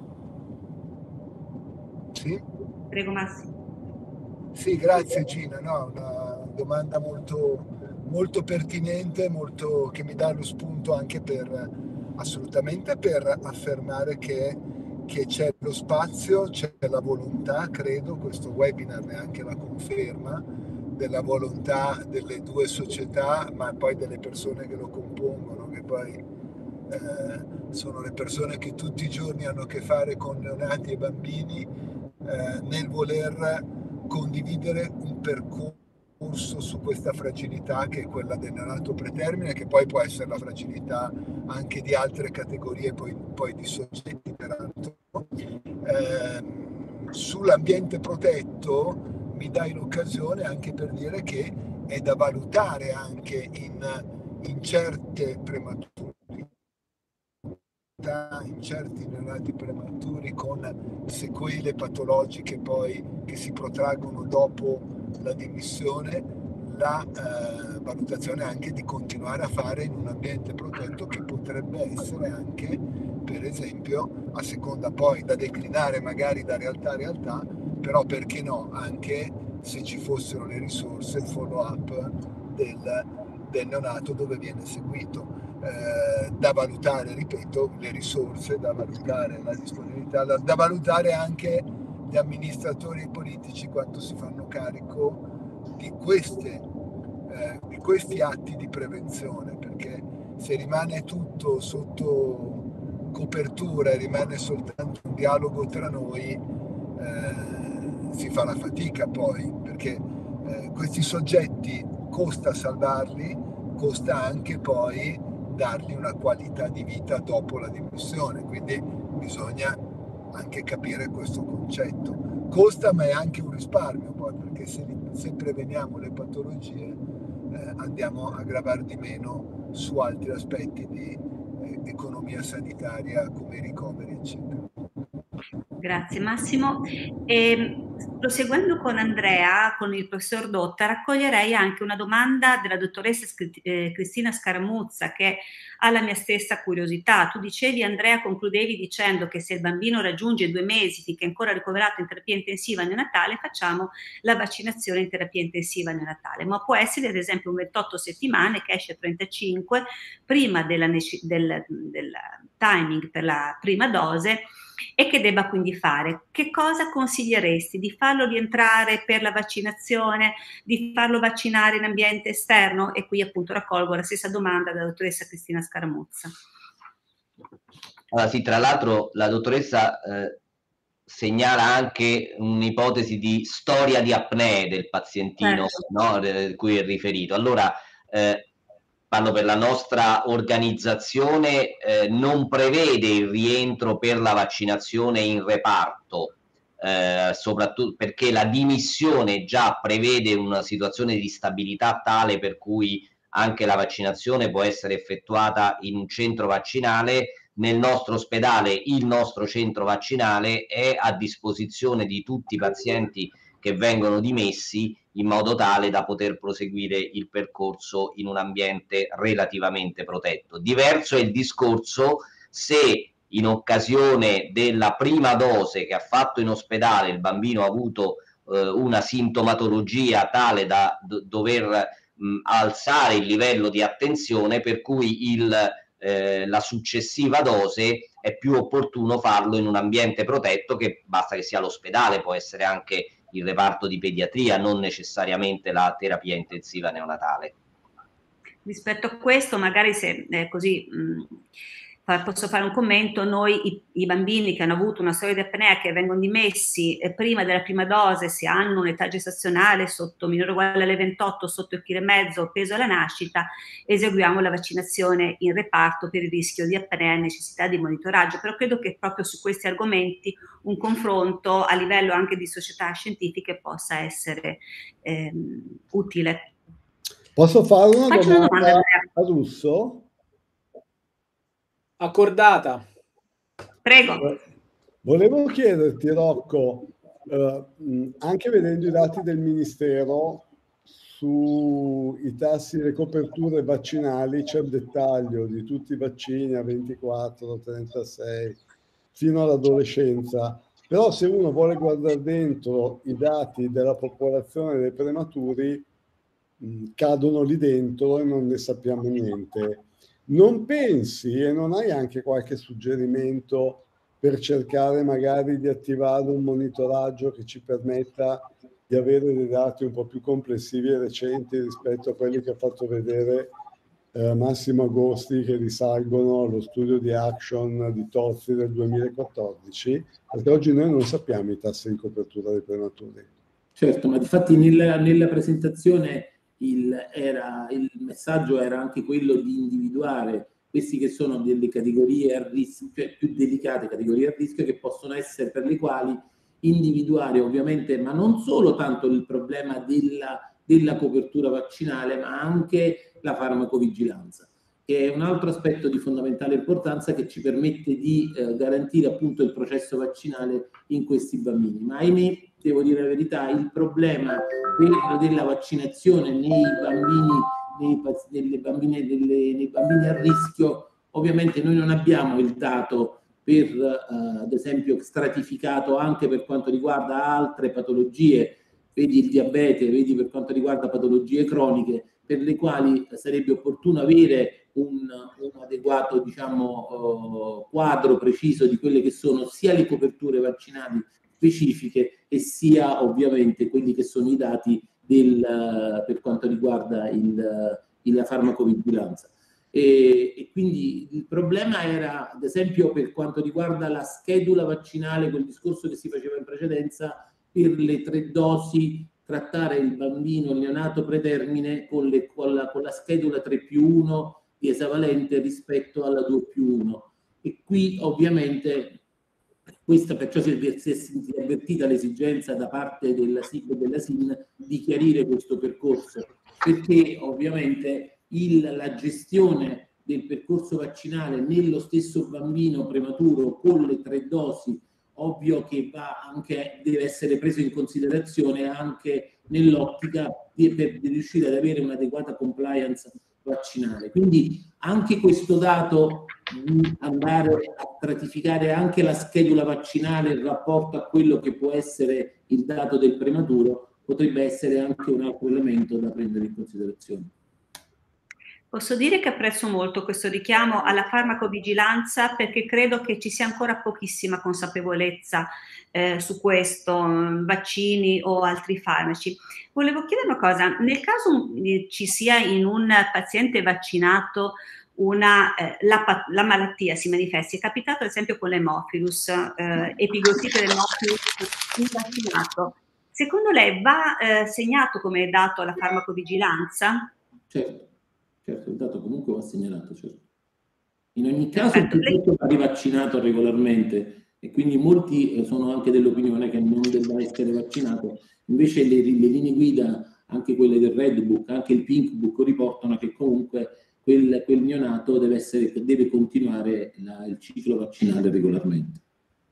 sì? Prego Massimo. Sì, grazie Gina, no, una domanda molto, molto pertinente, molto, che mi dà lo spunto anche per, assolutamente per affermare che, che c'è lo spazio, c'è la volontà, credo, questo webinar è anche la conferma della volontà delle due società, ma poi delle persone che lo compongono, che poi eh, sono le persone che tutti i giorni hanno a che fare con neonati e bambini, eh, nel voler condividere un percorso su questa fragilità che è quella del neonato pretermine, che poi può essere la fragilità anche di altre categorie poi, poi di soggetti peraltro. Eh, sull'ambiente protetto mi dai l'occasione anche per dire che è da valutare anche in, in certe prematuri in certi neonati prematuri con sequele patologiche poi che si protraggono dopo la dimissione, la eh, valutazione anche di continuare a fare in un ambiente protetto, che potrebbe essere anche, per esempio, a seconda poi da declinare magari da realtà a realtà, però perché no, anche se ci fossero le risorse, il follow up del, del neonato dove viene seguito. Eh, da valutare, ripeto, le risorse, da valutare la disponibilità, da, da valutare anche gli amministratori politici quanto si fanno carico di, queste, eh, di questi atti di prevenzione, perché se rimane tutto sotto copertura e rimane soltanto un dialogo tra noi, eh, si fa la fatica poi, perché eh, questi soggetti costa salvarli, costa anche poi dargli una qualità di vita dopo la dimissione, quindi bisogna anche capire questo concetto. Costa, ma è anche un risparmio poi, perché se, se preveniamo le patologie eh, andiamo a gravare di meno su altri aspetti di eh, economia sanitaria come i ricoveri, eccetera. Grazie Massimo. E, proseguendo con Andrea, con il professor Dotta, raccoglierei anche una domanda della dottoressa eh, Cristina Scaramuzza, che ha la mia stessa curiosità. Tu dicevi, Andrea, concludevi dicendo che se il bambino raggiunge due mesi finché è ancora ricoverato in terapia intensiva neonatale, facciamo la vaccinazione in terapia intensiva neonatale, ma può essere ad esempio un ventotto settimane che esce a trentacinque prima della, del, del timing per la prima dose, e che debba quindi fare. Che cosa consiglieresti? Di farlo rientrare per la vaccinazione, di farlo vaccinare in ambiente esterno? E qui appunto raccolgo la stessa domanda della dottoressa Cristina Scaramuzza. Allora, sì, tra l'altro la dottoressa eh, segnala anche un'ipotesi di storia di apnee del pazientino, certo, no, di cui è riferito. Allora, eh, parlo per la nostra organizzazione, eh, non prevede il rientro per la vaccinazione in reparto, eh, soprattutto perché la dimissione già prevede una situazione di stabilità tale per cui anche la vaccinazione può essere effettuata in un centro vaccinale. Nel nostro ospedale, il nostro centro vaccinale è a disposizione di tutti i pazienti che vengono dimessi, in modo tale da poter proseguire il percorso in un ambiente relativamente protetto. Diverso è il discorso se in occasione della prima dose che ha fatto in ospedale il bambino ha avuto eh, una sintomatologia tale da do- dover mh, alzare il livello di attenzione, per cui il, eh, la successiva dose è più opportuno farlo in un ambiente protetto, che basta che sia l'ospedale, può essere anche il reparto di pediatria, non necessariamente la terapia intensiva neonatale. Rispetto a questo, magari se eh, così mh, posso fare un commento, noi i, i bambini che hanno avuto una storia di apnea, che vengono dimessi eh, prima della prima dose, se hanno un'età gestazionale sotto minore o uguale alle ventotto, sotto il chilo e mezzo peso alla nascita, eseguiamo la vaccinazione in reparto per il rischio di apnea e necessità di monitoraggio. Però credo che proprio su questi argomenti un confronto a livello anche di società scientifiche possa essere ehm, utile. Posso fare una Faccio domanda, una domanda a Russo? Accordata. Prego. Volevo chiederti, Rocco, eh, anche vedendo i dati del Ministero sui tassi e le coperture vaccinali, c'è il dettaglio di tutti i vaccini a ventiquattro, trentasei, fino all'adolescenza. Però se uno vuole guardare dentro i dati della popolazione dei prematuri, cadono lì dentro e non ne sappiamo niente. Non pensi e non hai anche qualche suggerimento per cercare magari di attivare un monitoraggio che ci permetta di avere dei dati un po' più complessivi e recenti rispetto a quelli che ha fatto vedere eh, Massimo Agosti, che risalgono allo studio di Action di Tozzi del duemilaquattordici? Perché oggi noi non sappiamo i tassi di copertura dei prematuri. Certo, ma difatti nella, nella presentazione Il, era, il messaggio era anche quello di individuare questi che sono delle categorie a rischio, cioè più delicate categorie a rischio, che possono essere, per le quali individuare ovviamente, ma non solo tanto il problema della, della copertura vaccinale, ma anche la farmacovigilanza, che è un altro aspetto di fondamentale importanza che ci permette di eh, garantire appunto il processo vaccinale in questi bambini. Ma ahimè, devo dire la verità, il problema quello della vaccinazione nei bambini, nei, nelle bambine, nelle, nei bambini a rischio, ovviamente noi non abbiamo il dato per, eh, ad esempio, stratificato anche per quanto riguarda altre patologie, vedi il diabete, vedi per quanto riguarda patologie croniche, per le quali sarebbe opportuno avere un, un adeguato, diciamo, uh, quadro preciso di quelle che sono sia le coperture vaccinali specifiche e sia ovviamente quelli che sono i dati del, per quanto riguarda il, il, la farmacovigilanza. E, e quindi il problema era, ad esempio, per quanto riguarda la schedula vaccinale, quel discorso che si faceva in precedenza, per le tre dosi, trattare il bambino, il neonato pretermine con, le, con, la, con la schedula tre più uno di esavalente rispetto alla due più uno. E qui ovviamente questa, perciò si è, si è avvertita l'esigenza da parte della S I P e della S I N di chiarire questo percorso, perché ovviamente il, la gestione del percorso vaccinale nello stesso bambino prematuro con le tre dosi, ovvio che va anche, deve essere preso in considerazione anche nell'ottica di, per, di riuscire ad avere un'adeguata compliance vaccinale. Quindi anche questo dato di andare a stratificare anche la schedula vaccinale in rapporto a quello che può essere il dato del prematuro potrebbe essere anche un altro elemento da prendere in considerazione. Posso dire che apprezzo molto questo richiamo alla farmacovigilanza, perché credo che ci sia ancora pochissima consapevolezza eh, su questo, vaccini o altri farmaci. Volevo chiedere una cosa: nel caso ci sia in un paziente vaccinato una, eh, la, la malattia si manifesti, è capitato ad esempio con l'Haemophilus, eh, epiglotite dell'Haemophilus in vaccinato, secondo lei va eh, segnato come dato alla farmacovigilanza? Certo. Certo, il dato comunque va segnalato, certo. In ogni caso il soggetto va rivaccinato regolarmente e quindi molti sono anche dell'opinione che non debba essere vaccinato, invece le, le linee guida, anche quelle del Red Book, anche il Pink Book, riportano che comunque quel, quel neonato deve, essere, deve continuare la, il ciclo vaccinale regolarmente.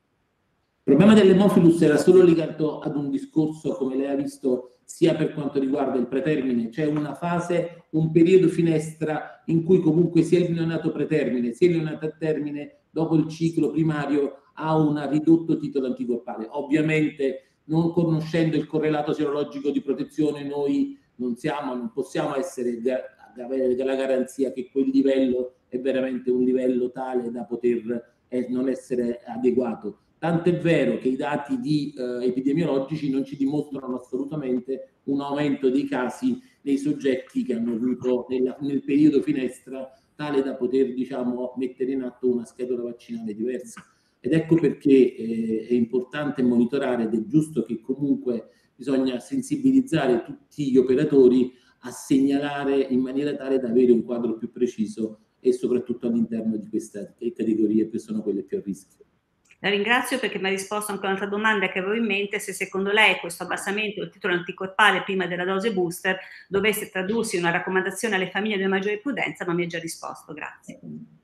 Il problema dell'Haemophilus era solo legato ad un discorso, come lei ha visto, sia per quanto riguarda il pretermine, c'è una fase, un periodo finestra in cui comunque sia il neonato pretermine sia il neonato a termine, dopo il ciclo primario, ha un ridotto titolo anticorpale. Ovviamente, non conoscendo il correlato serologico di protezione, noi non, siamo, non possiamo essere avere la garanzia che quel livello è veramente un livello tale da poter eh, non essere adeguato. Tant'è vero che i dati di, eh, epidemiologici non ci dimostrano assolutamente un aumento dei casi nei soggetti che hanno avuto nella, nel periodo finestra tale da poter, diciamo, mettere in atto una schedula vaccinale diversa. Ed ecco perché eh, è importante monitorare, ed è giusto che comunque bisogna sensibilizzare tutti gli operatori a segnalare in maniera tale da avere un quadro più preciso e soprattutto all'interno di queste categorie che sono quelle più a rischio. La ringrazio perché mi ha risposto anche a un'altra domanda che avevo in mente: se secondo lei questo abbassamento del titolo anticorpale prima della dose booster dovesse tradursi in una raccomandazione alle famiglie di maggiore prudenza, ma mi ha già risposto, grazie.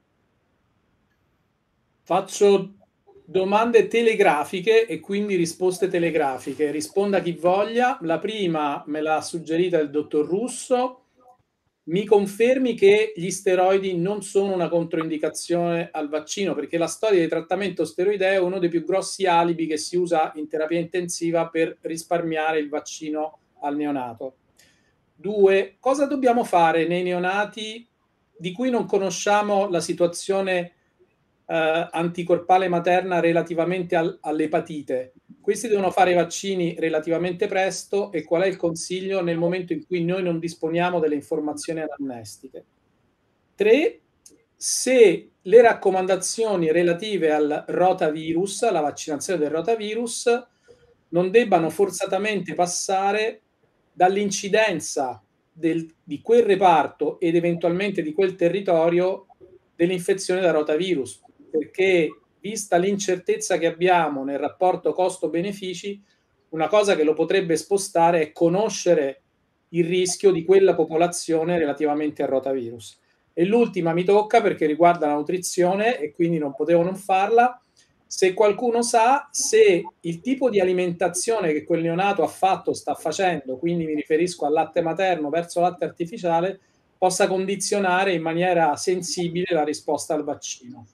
Faccio domande telegrafiche e quindi risposte telegrafiche. Risponda chi voglia. La prima me l'ha suggerita il dottor Russo. Mi confermi che gli steroidi non sono una controindicazione al vaccino, perché la storia di trattamento steroideo è uno dei più grossi alibi che si usa in terapia intensiva per risparmiare il vaccino al neonato. Due, cosa dobbiamo fare nei neonati di cui non conosciamo la situazione eh, anticorpale materna relativamente al, all'epatite? Questi devono fare i vaccini relativamente presto, e qual è il consiglio nel momento in cui noi non disponiamo delle informazioni anamnestiche? Tre, se le raccomandazioni relative al rotavirus, alla vaccinazione del rotavirus, non debbano forzatamente passare dall'incidenza del, di quel reparto ed eventualmente di quel territorio dell'infezione da rotavirus, perché vista l'incertezza che abbiamo nel rapporto costo-benefici, una cosa che lo potrebbe spostare è conoscere il rischio di quella popolazione relativamente al rotavirus. E l'ultima mi tocca perché riguarda la nutrizione e quindi non potevo non farla. Se qualcuno sa se il tipo di alimentazione che quel neonato ha fatto, sta facendo, quindi mi riferisco al latte materno verso latte artificiale, possa condizionare in maniera sensibile la risposta al vaccino.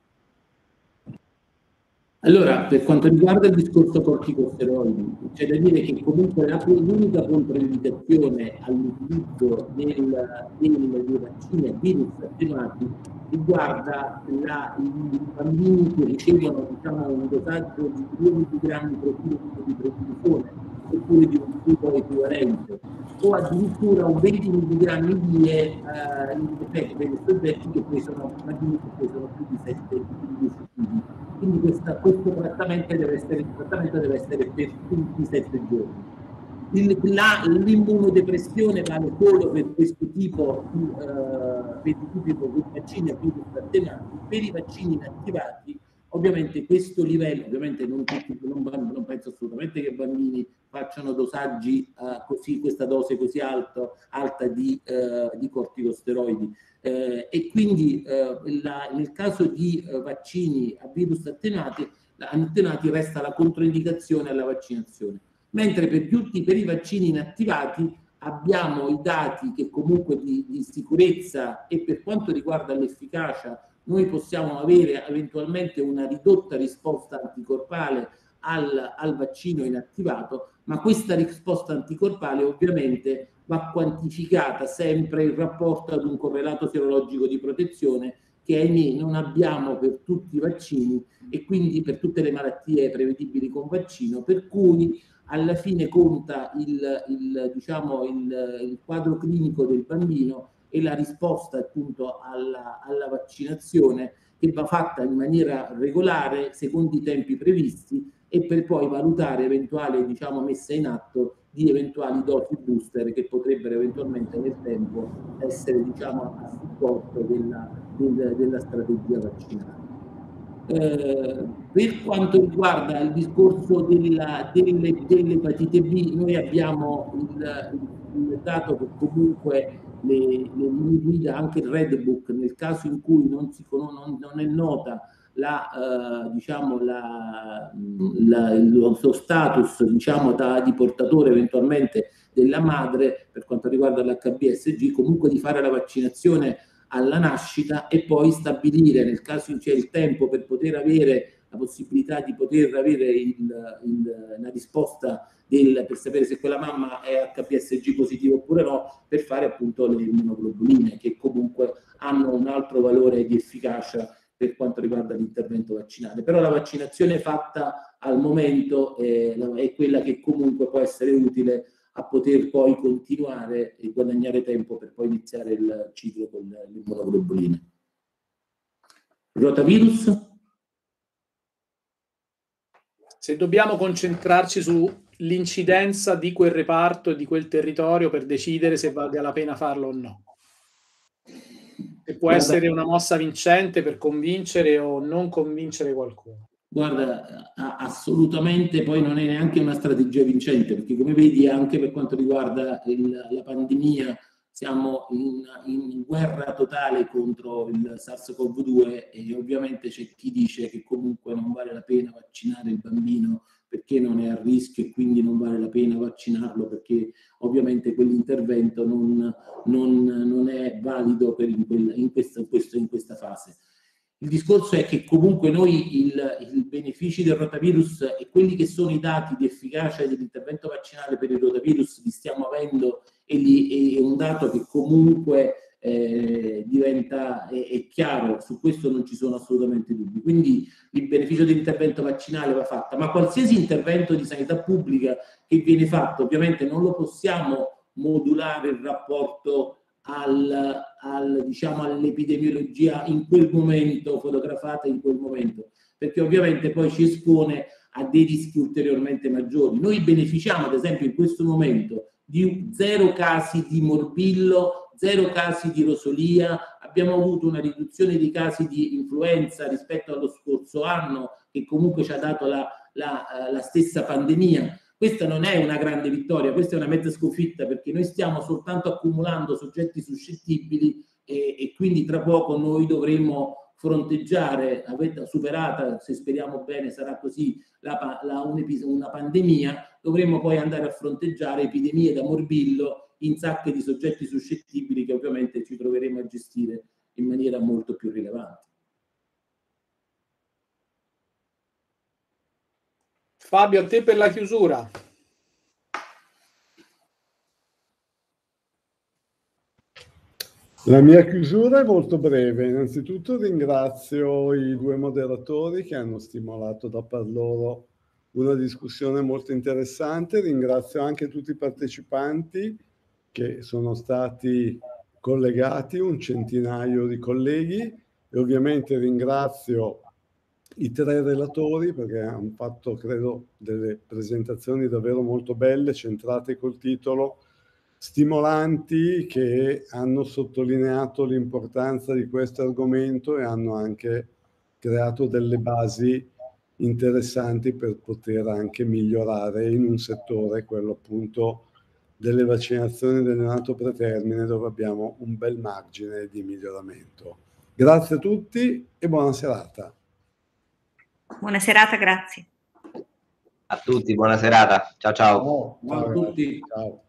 Allora, per quanto riguarda il discorso corticosteroidi, c'è da dire che comunque l'unica controindicazione all'utilizzo del, del, dei vaccini a virus attenuati riguarda la, i bambini che ricevono, diciamo, un dosaggio di due milligrammi per chilo di prednisone oppure di un tipo equivalente, o addirittura un venti milligrammi di E eh, in effetti per i soggetti che pesano, immagini che pesano più di sette chili. Quindi questa, questo trattamento deve essere, il trattamento deve essere per tutti i sette giorni. L'immunodepressione vale solo per questo tipo di, uh, per i tipi di vaccini a virus attenuati. Per i vaccini inattivati, ovviamente questo livello, ovviamente non, tutti, non, non penso assolutamente che i bambini facciano dosaggi uh, così, questa dose così alto, alta di, uh, di corticosteroidi. Uh, e quindi uh, la, nel caso di uh, vaccini a virus attenuati, attenuati resta la controindicazione alla vaccinazione. Mentre per tutti per i vaccini inattivati abbiamo i dati che comunque di, di sicurezza, e per quanto riguarda l'efficacia noi possiamo avere eventualmente una ridotta risposta anticorpale al, al vaccino inattivato, ma questa risposta anticorpale ovviamente va quantificata sempre in rapporto ad un correlato sierologico di protezione che ahimè non abbiamo per tutti i vaccini e quindi per tutte le malattie prevedibili con vaccino, per cui alla fine conta il, il, diciamo, il, il quadro clinico del bambino e la risposta appunto alla, alla vaccinazione, che va fatta in maniera regolare secondo i tempi previsti, e per poi valutare eventuale, diciamo, messa in atto di eventuali dosi booster che potrebbero eventualmente nel tempo essere, diciamo, a supporto della, del, della strategia vaccinale. Eh, per quanto riguarda il discorso della, delle, dell'epatite B, noi abbiamo il, il dato che comunque le, le linee guida, anche il Red Book, nel caso in cui non, si, non, non è nota la, uh, diciamo la, la, il suo status, diciamo, da, di portatore eventualmente della madre, per quanto riguarda l'H B S G, comunque di fare la vaccinazione alla nascita e poi stabilire, nel caso in cui c'è il tempo per poter avere la possibilità di poter avere il, il, la risposta del, per sapere se quella mamma è H B S G positivo oppure no, per fare appunto le immunoglobuline, che comunque hanno un altro valore di efficacia per quanto riguarda l'intervento vaccinale. Però la vaccinazione fatta al momento è, è quella che comunque può essere utile a poter poi continuare e guadagnare tempo per poi iniziare il ciclo con le immunoglobuline. Rotavirus? Se dobbiamo concentrarci sull'incidenza di quel reparto e di quel territorio per decidere se valga la pena farlo o no. E può Guarda, essere una mossa vincente per convincere o non convincere qualcuno. Guarda, assolutamente poi non è neanche una strategia vincente, perché come vedi anche per quanto riguarda il, la pandemia siamo in, in guerra totale contro il SARS-CoV due e ovviamente c'è chi dice che comunque non vale la pena vaccinare il bambino perché non è a rischio e quindi non vale la pena vaccinarlo perché ovviamente quell'intervento non, non, non è valido per in, quella, in, questa, in, questo, in questa fase. Il discorso è che comunque noi i benefici del rotavirus e quelli che sono i dati di efficacia dell'intervento vaccinale per il rotavirus li stiamo avendo e li, è un dato che comunque eh, diventa è, è chiaro, su questo non ci sono assolutamente dubbi. Quindi il beneficio dell'intervento vaccinale va fatto, ma qualsiasi intervento di sanità pubblica che viene fatto ovviamente non lo possiamo modulare in rapporto Al, al, diciamo, all'epidemiologia in quel momento, fotografata in quel momento, perché ovviamente poi ci espone a dei rischi ulteriormente maggiori. Noi beneficiamo, ad esempio, in questo momento di zero casi di morbillo, zero casi di rosolia, abbiamo avuto una riduzione dei casi di influenza rispetto allo scorso anno, che comunque ci ha dato la, la, la stessa pandemia. Questa non è una grande vittoria, questa è una mezza sconfitta, perché noi stiamo soltanto accumulando soggetti suscettibili e, e quindi tra poco noi dovremo fronteggiare, avete superata, se speriamo bene sarà così, la, la, una pandemia, dovremo poi andare a fronteggiare epidemie da morbillo in sacche di soggetti suscettibili che ovviamente ci troveremo a gestire in maniera molto più rilevante. Fabio, a te per la chiusura. La mia chiusura è molto breve. Innanzitutto ringrazio i due moderatori che hanno stimolato da par loro una discussione molto interessante. Ringrazio anche tutti i partecipanti che sono stati collegati, un centinaio di colleghi, e ovviamente ringrazio i tre relatori perché hanno fatto, credo, delle presentazioni davvero molto belle, centrate col titolo, stimolanti, che hanno sottolineato l'importanza di questo argomento e hanno anche creato delle basi interessanti per poter anche migliorare in un settore, quello appunto delle vaccinazioni del neonato pretermine, dove abbiamo un bel margine di miglioramento. Grazie a tutti e buona serata. Buona serata, grazie. A tutti, buona serata. Ciao ciao. Ciao, ciao a tutti. Ciao.